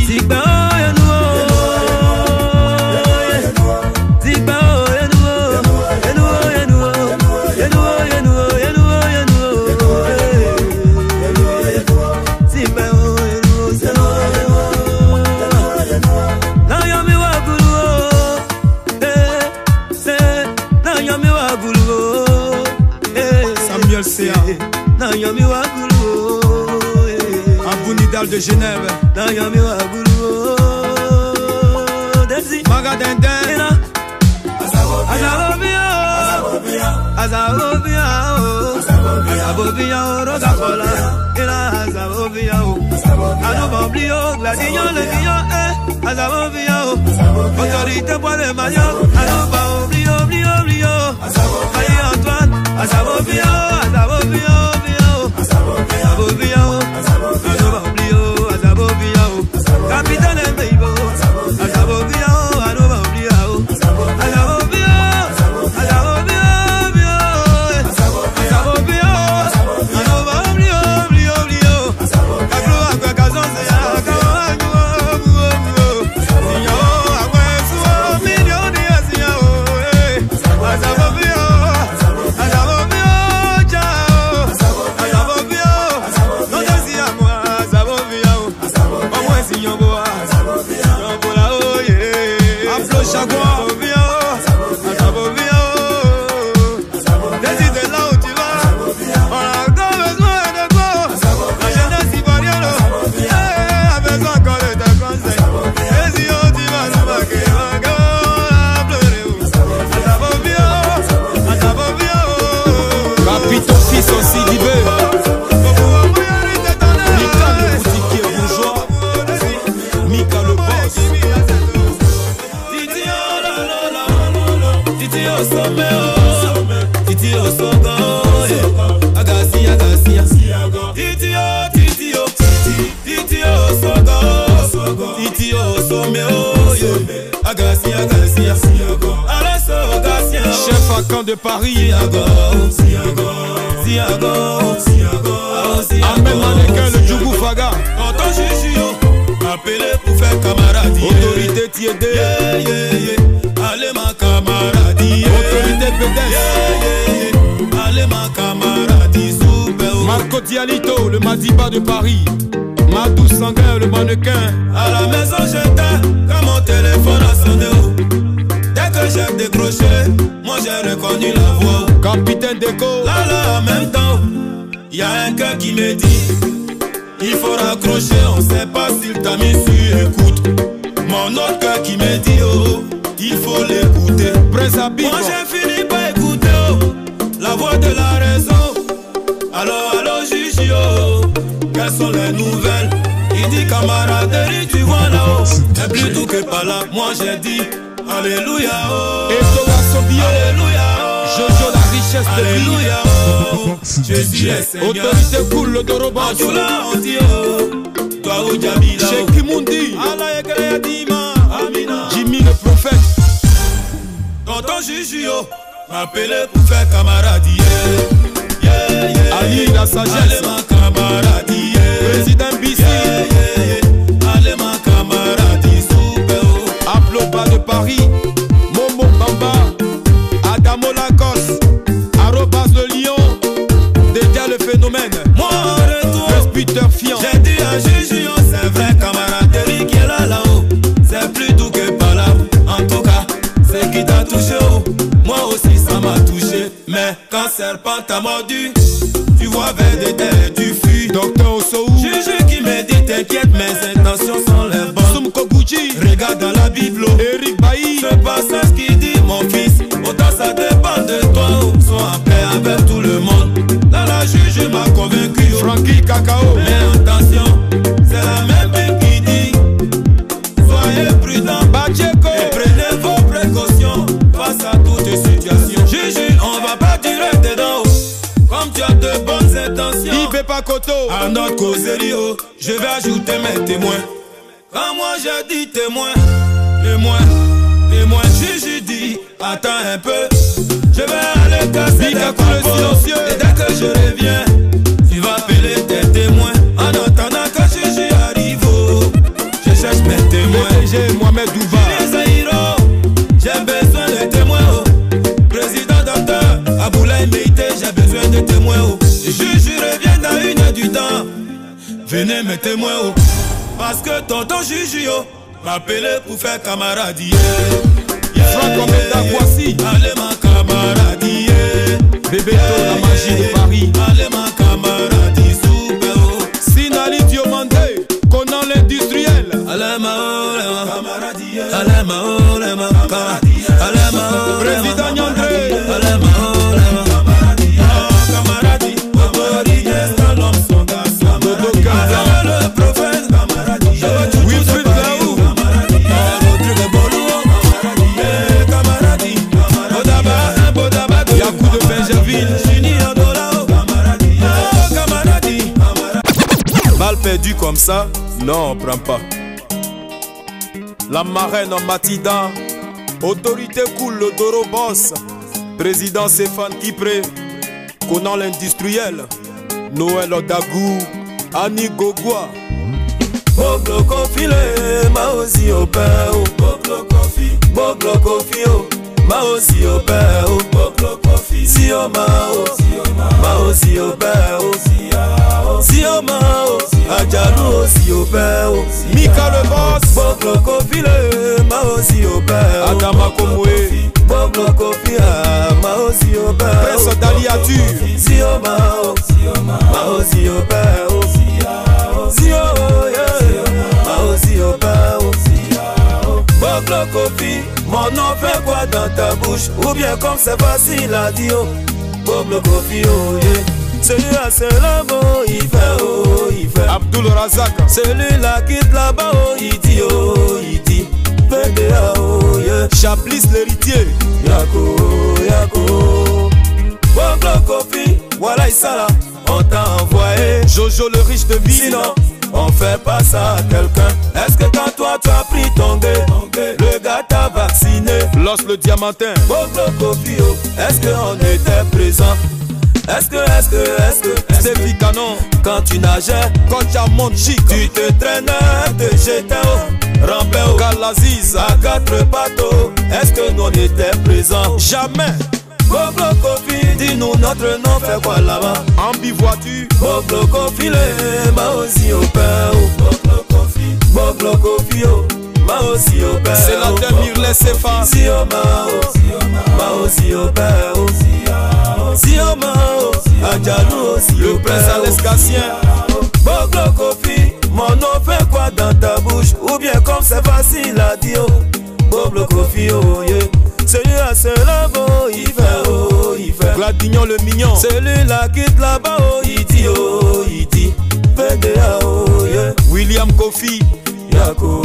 Abounidal de Genève, Magadendin, autorité pour les maillots, Marie-Antoine, Capitaine Mbeibo, chef à camp de Paris, Ahmed Mannequin, le Djougou Faga, appelé pour faire camaradie, autorité Tiédé, allez ma camaradie, autorité pédestre, allez ma camaradie, Marco Dialito, le Madiba de Paris, Madou Sanguin, le mannequin. À la maison j'étais, quand mon téléphone a sonné, dès que j'ai décroché, moi j'ai reconnu la voix. Capitaine Déco, là en même temps, y'a un cœur qui me dit, il faut raccrocher, on sait pas s'il t'a mis sur écoute. Mon autre cœur qui me dit, oh, il faut l'écouter. Moi j'ai fini par écouter, oh, la voix de la raison. Allô, Gigi, oh, quelles sont les nouvelles? Il dit camaraderie, tu vois là-haut, et plus tout que par là. Moi j'ai dit, alléluia, oh, alléluia, oh, Jojo la richesse de alléluia, oh, Jésus est Seigneur. autorité cool, le Doroba, On dit, oh, toi où Djabila, Cheikh Kimundi, Allah Ekrea Dima, Amina, Jimmy le prophète, tonton Gigi, oh, m'appelé pour faire camaradie. Ali la sagesse, allez ma camaradie, président BC, allez ma camaradie, super, oh. Aploba de Paris, Momo Bamba, Adamo Lacoste, Arobas le Lion, déjà le phénomène. Moi en retour, Peter Fian, j'ai dit à Gigi, mes intentions sont les bonnes. Soumko Gucci, Regarde dans la Bible, Eric Bailly, ce passage qui dit mon fils, autant ça dépend de toi. Sois en paix avec tout le monde. Dans la juge m'a convaincu. Frankie Cacao, Mais attention, c'est la même Bible qui dit soyez prudents Bacheko, et prenez vos précautions face à toutes situations. Juju, on va pas durer dedans. Comme tu as de bonnes intentions. Ibe Pakoto, À notre causerie, je vais ajouter mes témoins. Quand moi j'ai dit témoin, Juju dit attends un peu. Je vais aller casser des Bikakou le silencieux. Et dès que je reviens, tu vas appeler tes témoins. En attendant que Juju arrive, je cherche mes témoins. PDG Mohamed Douva, J'ai besoin de témoins. Président docteur Aboulaye Meïté, j'ai besoin de témoins. Juju revient dans 1 heure du temps. Venez mes témoins. Parce que tonton Juju m'a appelé pour faire camaradie. Franck Omeda Kwasi, Allez ma camaradie. Bébé To, la magie de Paris, Allez ma camaradie super. Sinali Diomande, Conan l'industriel, Allez ma camaradie. Allez ma camaradie. Allez ma Président Nyandré, Allez ma camaradie. Camaradie. L'homme son garçon. Dodo Kanza, Le prophète camaradie. Wilfried Laou, Yakou de Benjaville, Mal perdu comme ça, non on prend pas. la marraine en Matida, autorité cool, le Doro Boss, président Stéphane Kipré, Conan l'industriel, Noël Odagou, Annie Gogua, Boglo Kofi ma aussi au père. Boglo Kofi ma aussi au père. Boglo Kofi si o ma aussi au père. Si o ma Ajalou aussi au père. Mika le Boss, Boglo Kofi ma aussi au père. Adama Komwe, Boglo Kofi ma aussi au père. Prince Daliature, Si o ma aussi au père. Si o ma aussi au père. Boglo Kofi, mon nom fait quoi dans ta bouche? Ou bien comme c'est facile à dire, Boglo Kofi, oh yeah. Celui-là c'est là-bas, il fait. Abdul Razak, Celui-là quitte là-bas, il dit. PDA, oh yeah. Chablis l'héritier, Yako. Boglo Kofi, voilà ça là, on t'a envoyé. Jojo le riche de ville, Sinon, on fait pas ça à quelqu'un. Est-ce que quand toi tu as pris ton guet, le gars t'a vacciné? Los le diamantin, Boglo Kofi, est-ce qu'on était présent? Est-ce que Stevie Canon, quand tu nageais, Coach Amon Chic, tu te traînais, te jetais rampais Galaziz, à 4 bateaux? Est-ce que nous on était présents? jamais, Boglo Kofi, dis-nous notre nom, fait quoi là-bas? Ambi voiture, Boglo Kofi, ma aussi au père. Boglo Kofi, ma aussi au père. c'est la Mirlet Sefa, Si o ma aussi au père. Si o ma Ajalou aussi le au prince père. Alescatien, Boglo Kofi, mon nom fait quoi dans ta bouche? Ou bien comme c'est facile à dire, Boglo Kofi, oh yeah. Celui-là c'est là-bas, il fait. Gladignon le mignon, Celui-là quitte là-bas, oh il dit. PDA, oh yeah. William Kofi, Yako.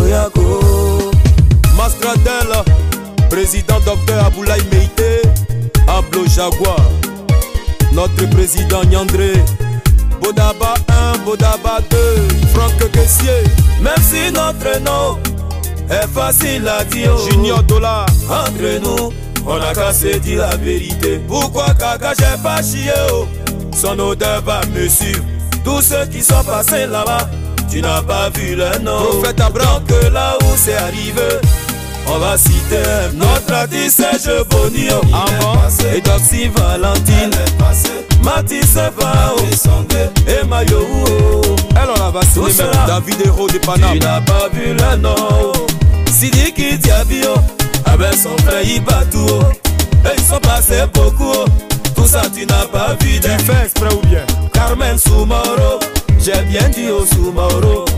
Mastradel, président Dr Aboulaye Meïté, Ablo Jaguar, notre président Nyandré, Bodaba 1, Bodaba 2, Franck Kessier, Même si notre nom est facile à dire, Junior Dollar, entre nous, on a qu'à se dire la vérité. Pourquoi Kaka j'ai pas chié, oh? Son odeur va me suivre. Tous ceux qui sont passés là-bas, tu n'as pas vu le nom. Prophète Abraham, que là où c'est arrivé, on va citer notre artiste Serge Bonio, et Doxy Valentine, Matisse Vao et Mayo. elle on la vacciné Tout même, cela, David Héros de Panama, tu n'as pas vu le nom. Sidiki Diabio, avec son frère Ibatou, et ils sont passés beaucoup. Tout ça tu n'as pas vu. tu fais exprès ou bien? Carmen Soumaro, j'ai bien dit au Soumaro.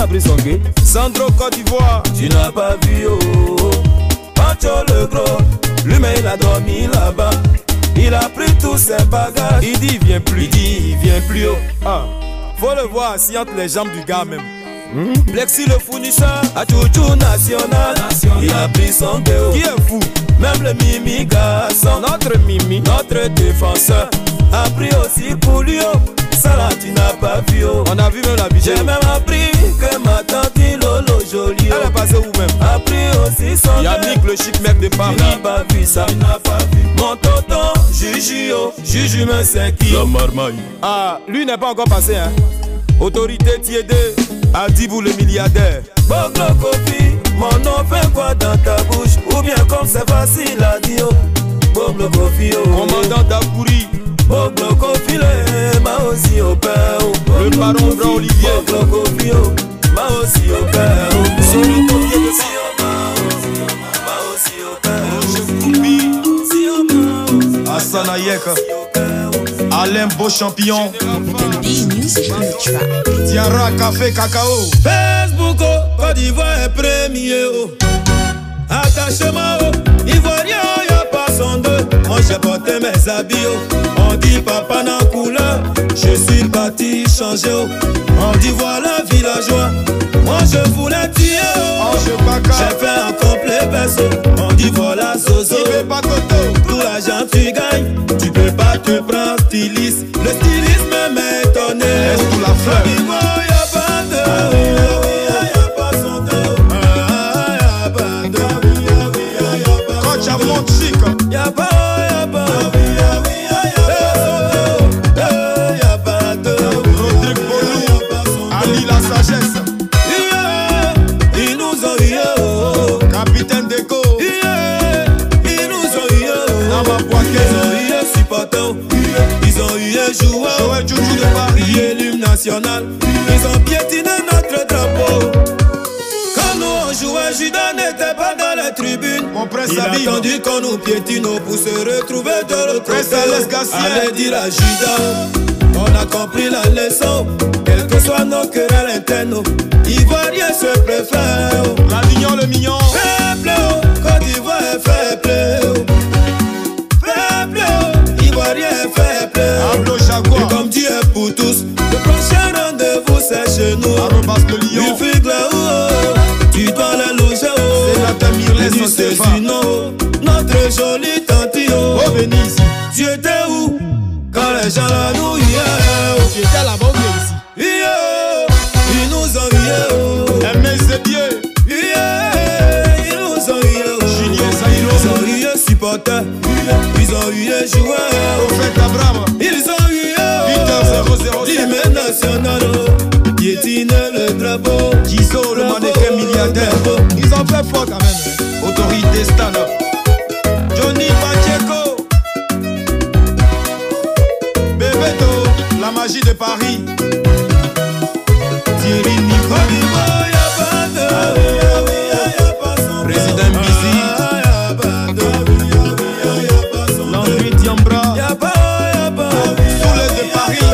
a pris son gay. Sandro Côte d'Ivoire, tu n'as pas vu, oh. Pancho le gros, lui-même il a dormi là-bas. Il a pris tous ses bagages. Il dit il vient plus, il dit il vient plus haut. Ah, faut le voir assis entre les jambes du gars même. Plexi le fournisseur, à Chouchou national. Il a pris son déo. Qui est fou? Même le Mimi garçon, notre Mimi, notre défenseur, a pris aussi pour lui. Ça là tu n'as pas vu. On a vu même la vidéo. J'ai même appris que ma tante Lolo Jolie, elle est passée où même? A pris aussi son Yannick le chic mec de Paris. Tu n'as pas vu ça, tu n'as pas vu. Mon tonton Juju, Juju me sait qui. La marmaille. Ah, lui n'est pas encore passé hein. Autorité Tiédé, Adibou le milliardaire. Boglo Kofi, mon nom fait quoi dans ta bouche? Ou bien comme c'est facile à dire. Boglo Kofi, commandant d'Akouri. Boglo Kofi, ma aussi au père. Le baron Bra Olivier. Boglo Kofi, ma aussi au père. Sur le copier de Sioma, ma aussi au père. Hassan Ayek, Alain Beauchampion, Tiara Café Cacao. Facebook, Côte d'Ivoire est premier. Attachement, Ivoirien, y'a pas son deux. Moi j'ai porté mes habits. On dit papa n'a couleur. Je suis parti changer. On dit voilà villageois. Moi je voulais tuer. J'ai fait un complet perso. On dit voilà Zozo. Tout l'argent tu gagnes. Tu peux pas te prendre styliste. Le stylisme m'étonne. Est-ce que la fleur? Y'a pas de. Y'a pas son deux. Quand tu as mon chic. Y'a pas. Y'a pas de. Rodrigue Bolou. Ali la sagesse. Ils nous ont eu. Capitaine Deco. Ils nous ont eu. Nama Boaké. Ils ont eu supporter. Ils ont eu joueur. Joël Joujou de Paris. Élu national. Ils ont piétiné notre drapeau. Quand nous on jouait, Judas n'était pas dans les tribunes. Mon prince il a attendu qu'on nous piétine pour se retrouver de l'autre côté. Allez dire à Judas, on a compris la leçon. Quelles que soient nos querelles internes, Ivoirien se préfère. Lavignon le mignon. Faible, Côte d'Ivoire est faible. Faible, Ivoirien est faible. Et comme Dieu est pour tous, le prochain rendez-vous c'est chez nous. Il fait glaou, tu dois les loger. C'est la Tamirlès au Stéphane. Notre jolie tante. Oh Venise, tu étais où quand les gens la nous tu étais là-bas ou bien ici? Ils nous ont eu. Mais c'est bien. Ils nous ont eu. Julien Zaïro. Ils ont eu supporter. Ils ont eu joueurs. Prophète Abraham. Ils ont eu. Victor 007. L'hymne national. Piétine le drapeau. Gizo le mannequin milliardaire. Ils ont fait fort quand même. Autorité Stan. Johnny Pacheco. Bebeto. La magie de Paris. Thierry Nico. Président Bizi. Landry Diambra. Soule de Paris.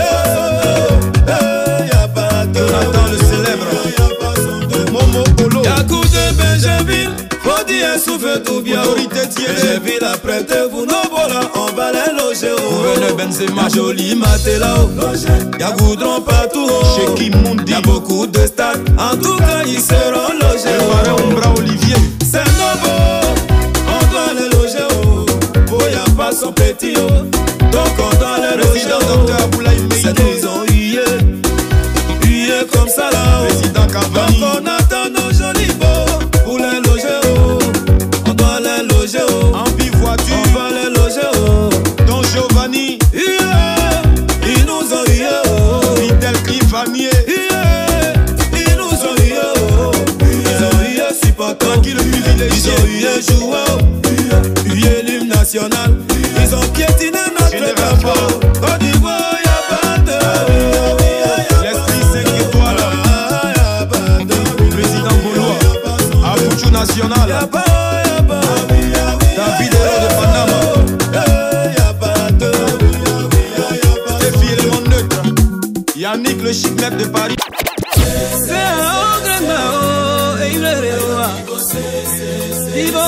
Jonathan le célèbre. Momo Polo. Yakou de Benjaville. Faut dire souffle tout bien. Autorité Thierry. Benjaville après te vous nos voilà. On va les loger. Gouverneur Benzema. Joli Matelao. Y'a goudron partout. Chez Kimundi. Y'a beaucoup de stades. En tout cas ils seront logés. Le marin Bra Olivier. C'est nouveau. On doit les loger. Oh y'a pas son petit. Donc on doit les loger. Président Dr Aboulaye Meïté. C'est nous ont hué comme ça là. Président Cavani. Donc on attend nos jolis beaux pour les loger. On doit les loger. En bivouature. On va les loger. Don Giovanni. Ils nous ont eu. Fidel Clifanier. Ils nous ont eu. Ils ont eu supporter. Ils ont eu joueur. Élu national. Ils ont piétiné notre drapeau. Côte d'Ivoire, y'a pas de. L'esprit 5 étoiles. Président Gaulois. Abouchou national. David Héros de Panama. Stéphie élément neutre. Yannick le chic mec de Paris. C'est un Dibo,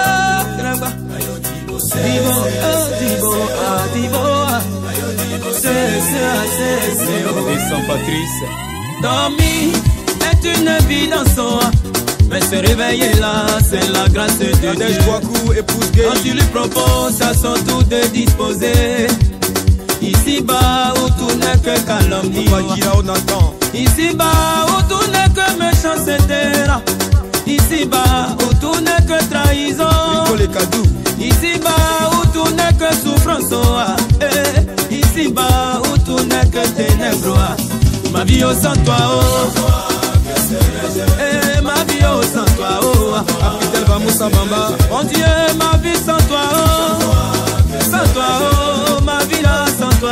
Et sans Patrice. Dormir est une évidence, mais se réveiller là, c'est la grâce de Dieu. Quand tu lui proposes, ça sont toutes disposées. Ici-bas, où tout n'est que calomnie. Ici-bas, où tout n'est que méchanceté. Ici-bas, où tout n'est que trahison. Ici-bas, où tout n'est que souffrance. Ici-bas, où tout n'est que ténèbres. Ma vie au sans toi, oh. Ma vie au sans toi, oh. Mon Dieu, ma vie sans toi, oh. Sans toi, oh. Ma vie là sans toi,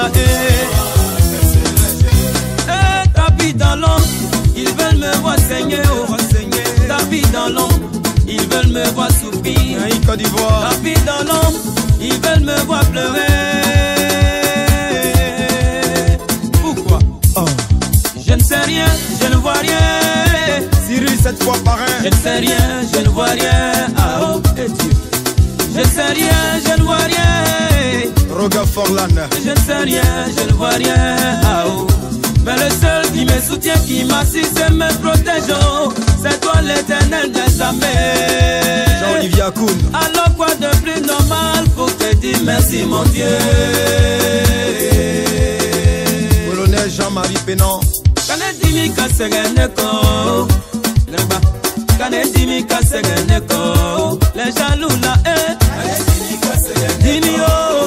tapis dans l'ombre, ils veulent me voir saigner, oh. Tapis dans l'ombre, ils veulent me voir souffrir. Tapis dans l'ombre, ils veulent me voir pleurer. Pourquoi? Je ne sais rien, je ne vois rien. Cyril, cette fois parrain. Je ne sais rien, je ne vois rien. Ah oh, et Dieu. Je ne sais rien, je ne vois rien. Roga Forlan. Je ne sais rien, je ne vois rien. Ah oh. Mais le seul qui me soutient, qui m'assiste et me protège, oh, c'est toi l'Éternel des armées. Jean-Olivier Akoun. Alors quoi de plus normal pour te dire merci mon Dieu. Colonel Jean-Marie Pénan. Kanedimi kasegeneko, Kanedimi kasegeneko, les jaloux là, Dimi oh,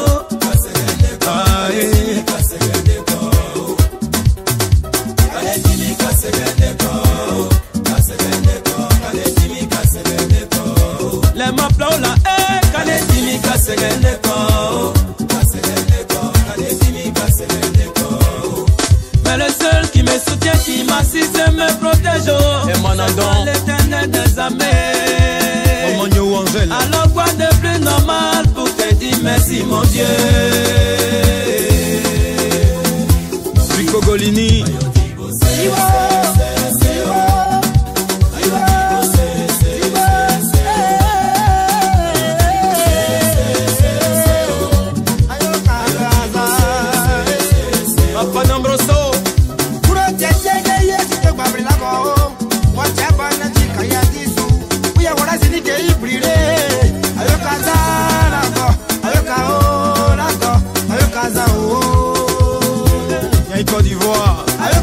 les maplo là, Kanedimi kasegeneko. Mais le seul qui me soutient, qui m'assiste et me protège, c'est l'Éternel des armées. Alors quoi de plus normal pour te dire merci mon Dieu. Rico Golini. Côte d'Ivoire.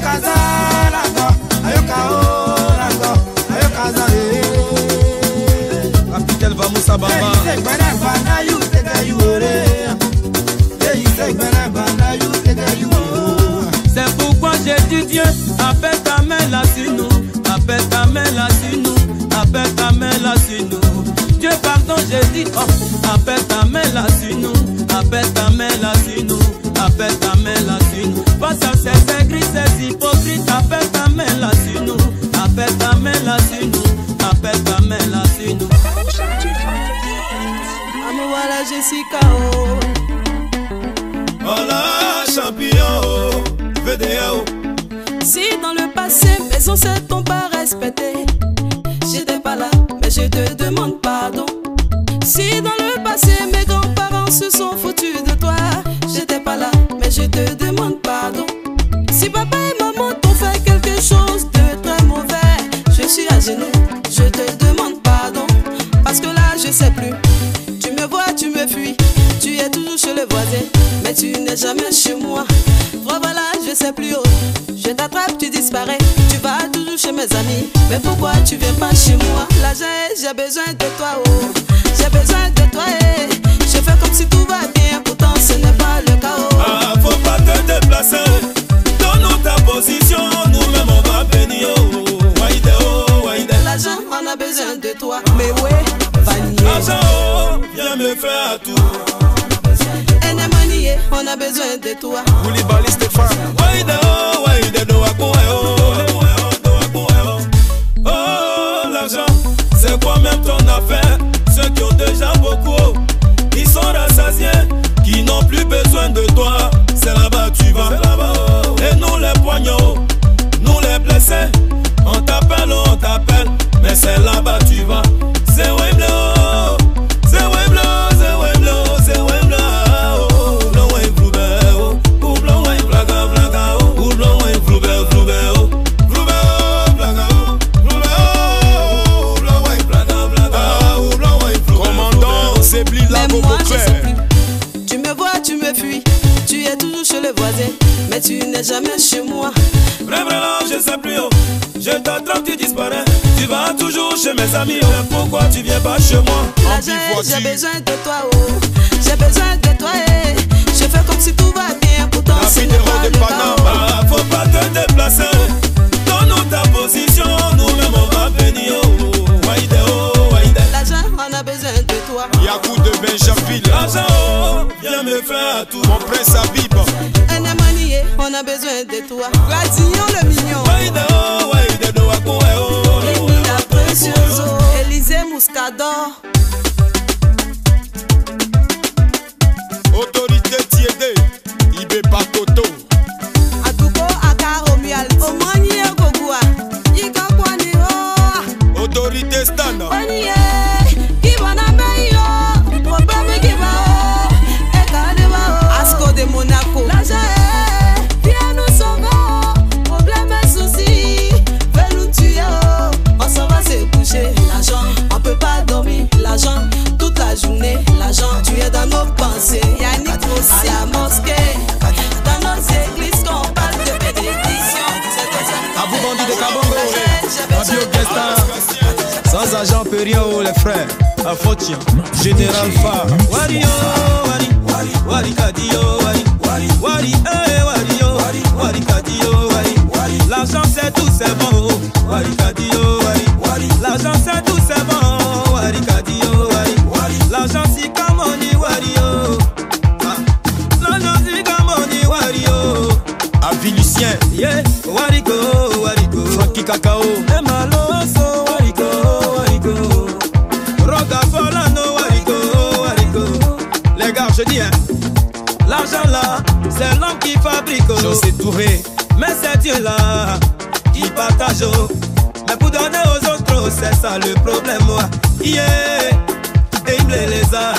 Capitaine Vamoussa Bamba. C'est pourquoi j'ai dit Dieu, appelle ta main là sur nous, appelle ta main là sur nous, appelle ta main là sur nous. Dieu pardon, j'ai dit oh, appelle ta main là sur nous, appelle ta main là sur nous, appelle ta main là sur nous. Face à ces aigris, ces hypocrites, appelle ta main là sur nous, appelle ta main là sur nous, appelle ta main là sur nous. Ah me voilà Jessica oh. Voilà champion, VDO. Si dans le passé mes ancêtres t'ont pas respecté, j'étais pas là, mais je te demande pardon. Si dans le passé mes grands-parents se sont foutus de toi, j'étais pas là, mais je te demande pardon. Si papa et maman t'ont fait quelque chose de très mauvais, je suis à genoux, je te demande pardon. Parce que là je sais plus, tu me vois, tu me fuis, tu es toujours chez le voisin, mais tu n'es jamais chez moi. Voilà, je sais plus haut, je t'attrape, tu disparais, tu vas toujours chez mes amis. Mais pourquoi tu viens pas chez moi? Là j'ai besoin de toi, oh, j'ai besoin de toi, eh. Je fais comme si tout va bien, pourtant ce n'est pas le cas, oh. Ah, faut pas te déplacer, donne-nous ta position, nous-mêmes on va bénir, oh. Waïde, oh, waïde. L'argent, on a besoin de toi, mais ouais, Vanille. L'argent, oh, viens me faire à tout. On a besoin de toi. Koulibaly Stéphane. Waïde, oh, waïde, do akoué, oh. Oh, l'argent, c'est quoi même ton affaire? Ceux qui ont déjà beaucoup, ils sont rassasiés, qui n'ont plus besoin de toi. C'est là-bas tu vas, et nous les poignons, nous les blessés, on t'appelle, mais c'est là-bas tu vas. C'est Wembley, oh. la trompe, tu disparais. Tu vas toujours chez mes amis, oh. Pourquoi tu viens pas chez moi? J'ai besoin de toi, oh. J'ai besoin de toi, eh. Je fais comme si tout va bien, pourtant c'est pas le cas. Faut pas te déplacer. Donne-nous ta position, nous-mêmes on va venir, oh. Waïde, oh, waïde. L'argent, on a besoin de toi. Yakou de Benjapil. L'argent, oh, viens me faire tout. Mon prince Habib. Un amanié, on a besoin de toi. Gratillon le mignon. Waïde, oh, waïde, do Wakou, oh. Rémi la précieuse, oh. Élisée Mouscador. Autorité Tiédé, Ibé Pakoto. Adouko Akaromial, Omani Gogoua. Yika Kwani, oh. Autorité Stan. Oniye, Kibana Meyo. Problème Kiba, oh. Ekaneba, oh. Asco de Monaco. L'argent est, viens nous sauver. Problème et soucis, veut nous tuer, oh. On s'en va se coucher. L'argent, on peut pas dormir. L'argent, toute la journée. L'argent, tu es dans nos pensées. Yannick aussi à la mosquée. Dans nos églises, qu'on parle de bénédiction. À vous bandit de Kabongo, Fabio Guesta. Sans argent, on peut rien, oh les frères. À Fotien, Général Fa. Wario, Wari, Wari, Wari Kadio, Wari, Wari, Wari, eh, Wario, Wari, Wari Kadio, Wari, Wari. L'argent c'est tout, c'est bon, oh. Wari Kadio, Wari, Wari. L'argent c'est tout, c'est bon, Wari Kadio, Wari, Wari. L'argent c'est comme on dit, Wario. L'argent c'est comme on dit, Wario. Avis Lucien, yeah, Wariko, Wariko. Frankie Kakao, Emaloso, Wariko, Wariko. Roga Folano, Wariko, Wariko. Les gars, je dis, hein, l'argent là, c'est l'homme qui fabrique. José Touré, mais c'est Dieu là qui partage. Mais pour donner aux autres, c'est ça le problème. Yeah, et il les a.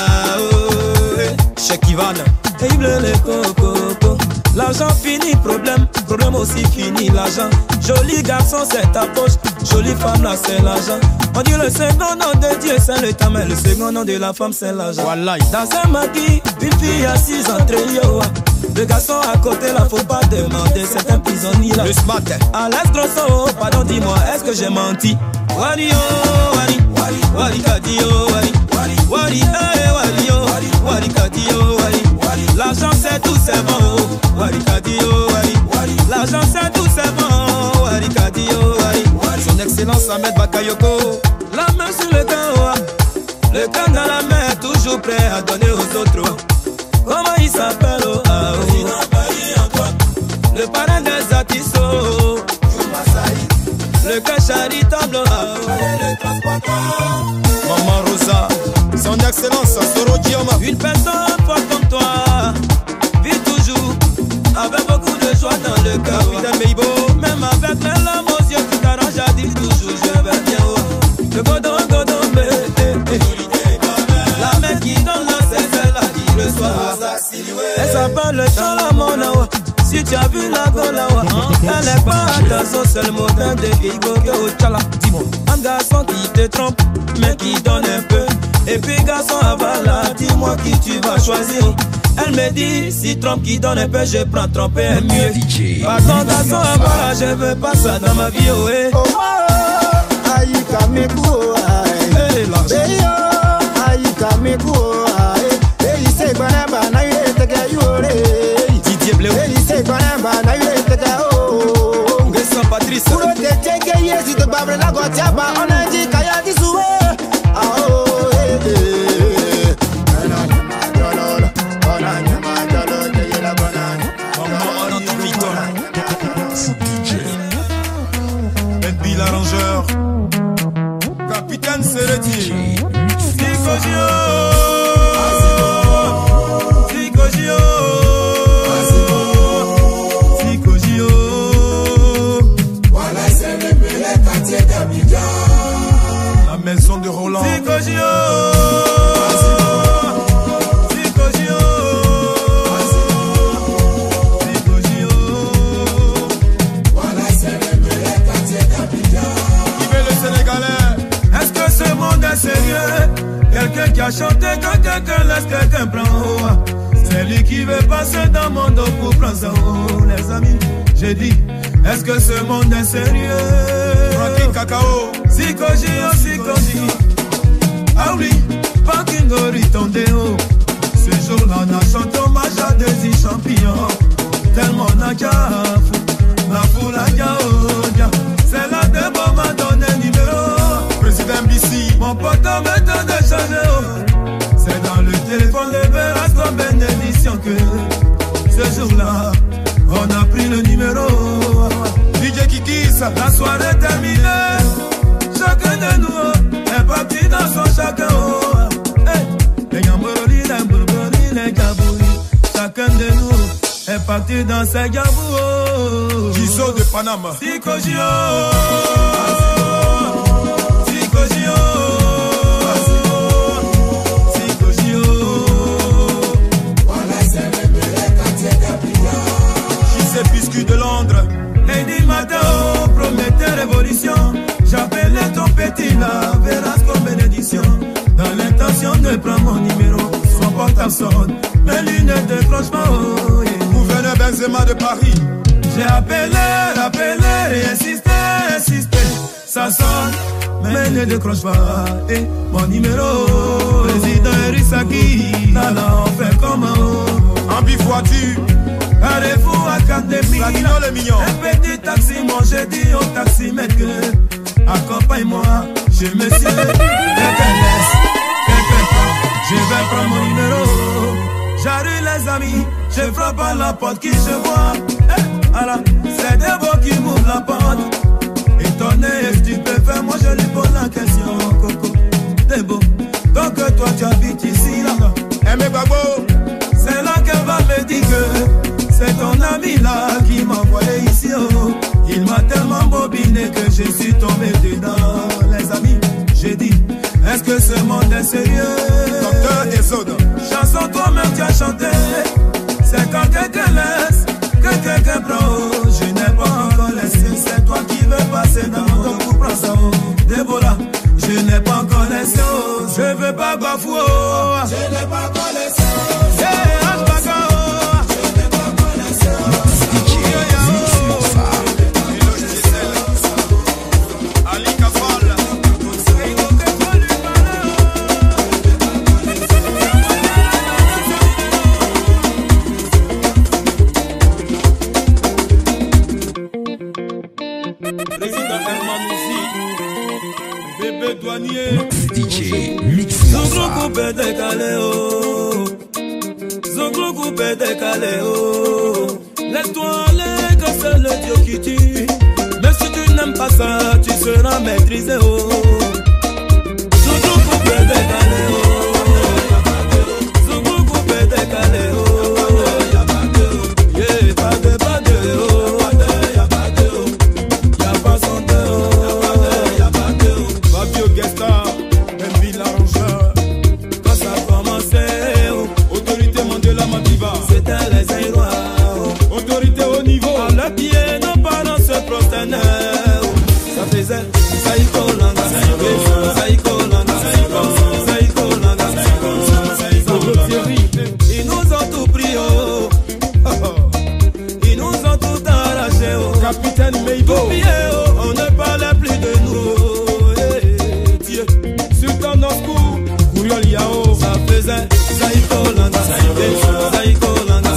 Cheikh Ivan, et il les coco. L'argent fini, problème aussi fini, l'argent. Joli garçon, c'est ta poche, jolie femme là, c'est l'argent. On dit le second nom de Dieu, c'est le temps, mais le second nom de la femme, c'est l'argent. Voilà. Dans un maquis, une fille assise entre yo. Le garçon à côté là, faut pas demander, c'est un prisonnier là. Le smart. À l'aise grosso, pardon, dis-moi, est-ce que j'ai menti? Wari, oh, Wari, Wari, Wari, Kadio, Wari, Wari, Wari, eh, Wari, oh, Wari, Wari, Kadio, Wari, Wari. L'argent c'est tout, c'est bon, oh. Wari, Kadio, Wari, Wari. L'argent c'est tout, c'est bon, Wari, Kadio, Wari, Wari. Son excellence Ahmed Bakayoko. La main sur le camp, le camp dans la main, toujours prêt à donner aux autres. Comment il s'appelle, oh, ah, oh. Le parrain des artistes, oh. Le cœur charitable, ah, oh. Maman Rosa, son excellence Soro Dioma. Une personne forte comme toi vit toujours avec beaucoup de joie dans le cœur. Capitaine Meibo, même avec mes larmes aux yeux, tout arrange à dire toujours je vais bien, oh. Le godon, la main qui donne la c'est celle-là qui reçoit. Elle s'appelle le Chalamona. Si tu as vu la Golawa, elle n'est pas à ta sauce, c'est le modèle de Vigo au Chala. Dis-moi, un garçon qui te trompe, mais qui donne un peu. Et puis garçon avala, dis-moi qui tu vas choisir. Elle me dit, si trompe qui donne un peu, je prends tromper un mieux. Pardon garçon avala, je veux pas ça dans ma vie, oh eh. Aïe Kameko, aïe Kameko, aïe c'est banaba, na yé te gayore. Didier Bleu, c'est banaba, na yé te gayore. Gessan Patrice, pour te teke yesi de babre la gotiaba, on a dit kaya di soué. Ah oh, l'arrangeur, capitaine Sereti, Zikogio, Zikogio, Zikogio. Voilà, c'est le meilleur quartier d'Abidjan. La maison de Roland. Zikogio. Quelqu'un qui a chanté quand quelqu'un laisse quelqu'un prendre. C'est lui qui veut passer dans mon dos pour prendre ça. Oh, les amis, j'ai dit, est-ce que ce monde est sérieux? Cacao, Sikoji. Ah oui, parking Ritondeo. Ce jour-là, on a chanté hommage à des champions. Tellement on a fou, la foule a c'est là de bon m'a donné numéro. Président BC, mon pote me donne de changer. C'est dans le téléphone de Veras comme bénédiction que ce jour-là, on a pris le numéro. DJ Kikis, la soirée terminée. Chacun de nous est parti dans son chacun. Les gamboroli, les gabouri. Chacun de nous est parti dans ses gabous. Giso de Panama. Sikojio. Biscuit de Londres, Lady Mateo promettait révolution. J'appelais ton petit là, verras comme bénédiction. Dans l'intention de prendre mon numéro, son portable sonne, mes lunettes de crochement. Oh, yeah. Gouverneur Benzema de Paris. J'ai appelé et insisté, ça sonne, mais ne décroche pas. Et mon numéro, président Erisaki, là on fait comment? En bif-voiture. Carrefour Académie, le mignon. Un petit taxi, moi j'ai dit au taximètre que accompagne-moi chez monsieur. Quelqu'un laisse, quelqu'un prend, je vais prendre mon numéro. J'arrive les amis, je frappe à la porte qui je vois. Alors, c'est Debo qui m'ouvre la porte. Étonné, est-ce que tu peux faire? Moi je lui pose la question, Coco. Debo, donc toi tu habites ici, là. Mes babos, c'est là qu'elle va me dire que c'est ton ami là qui m'a envoyé ici. Oh. Il m'a tellement bobiné que je suis tombé dedans. Les amis, j'ai dit, est-ce que ce monde est sérieux? Docteur Exode. Chanson toi-même tu as chanté. C'est quand quelqu'un laisse que quelqu'un prend. Je n'ai pas encore laissé. C'est toi qui veux passer dans mon dos pour prendre ça. Débola, je n'ai pas encore laissé. Je veux pas bafouer. Je n'ai pas encore laissé. DJ Mix Zonglo coupé décalé oh. Zonglo coupé décalé oh. Laisse-toi aller que c'est le Dieu qui tue. Mais si tu n'aimes pas ça, tu seras maîtrisé oh. Zonglo coupé décalé oh. Zonglo coupé décalé oh. Yeah, pas de oh. Y'a pas son oh. Fabio Gesta, même l'arrangeur. Quand ça a commencé, oh. Autorité Mandela Madiba, c'était les Aïrois. Oh. Autorité au niveau, à la pied, nos parents se prosternaient. Oh. Ça faisait Saïko Langa, Saïko Langa, Saïko Langa, Thierry. Ils nous ont tout pris, oh. Ils nous ont tout arraché, oh. Capitaine Meibo, oh. On ne parlait plus de nous. Ça faisait Saïko Langa, Saïko Langa,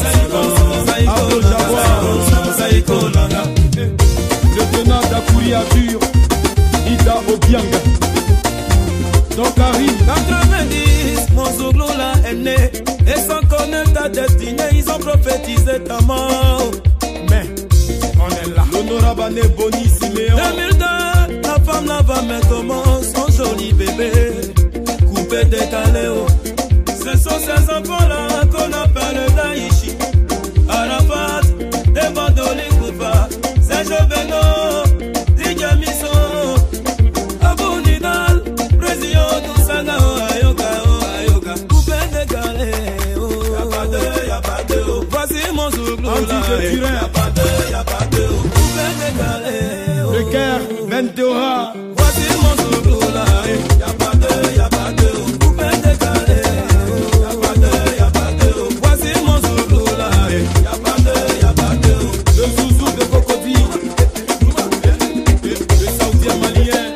Saïko Langa. Le tenant d'Akouri Adur, Ida Obianga. Donc arrive 90, mon Zoglo là est né. Et sans connaître ta destinée, ils ont prophétisé ta mort. Mais on est là. L'honorable Ané Boni Siméon 2002, la femme là va mettre comment son joli bébé décalé oh. Ce sont ces enfants-là qu'on appelle Daïchi, Arafat, des Bandoli Koufa, c'est Joveno, Didier Misson, Abou Nidal, président Doussanga, Ayoka, coupé décalé oh. Y'a pas de oh. Voici mon Zouglou là, y'a pas de oh. Coupé décalé oh. Le Caire, Ventura. Voici mon Zouglou là, y'a pas de le Zouzou de Cocody, le Saoudien malien.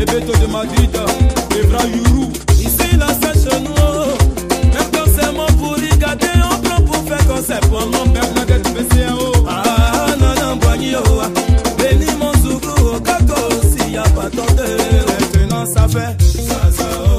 les bétos de Madrid, Evra Yourou. Ici là c'est chez nous. Même quand c'est mon pour regarder, on prend pour faire concept. Pour mon Bernadette PCAO. Ah, non, Boigny, Béni mon Zougou, Kako, s'il n'y a pas tant de. Maintenant ça fait, ça.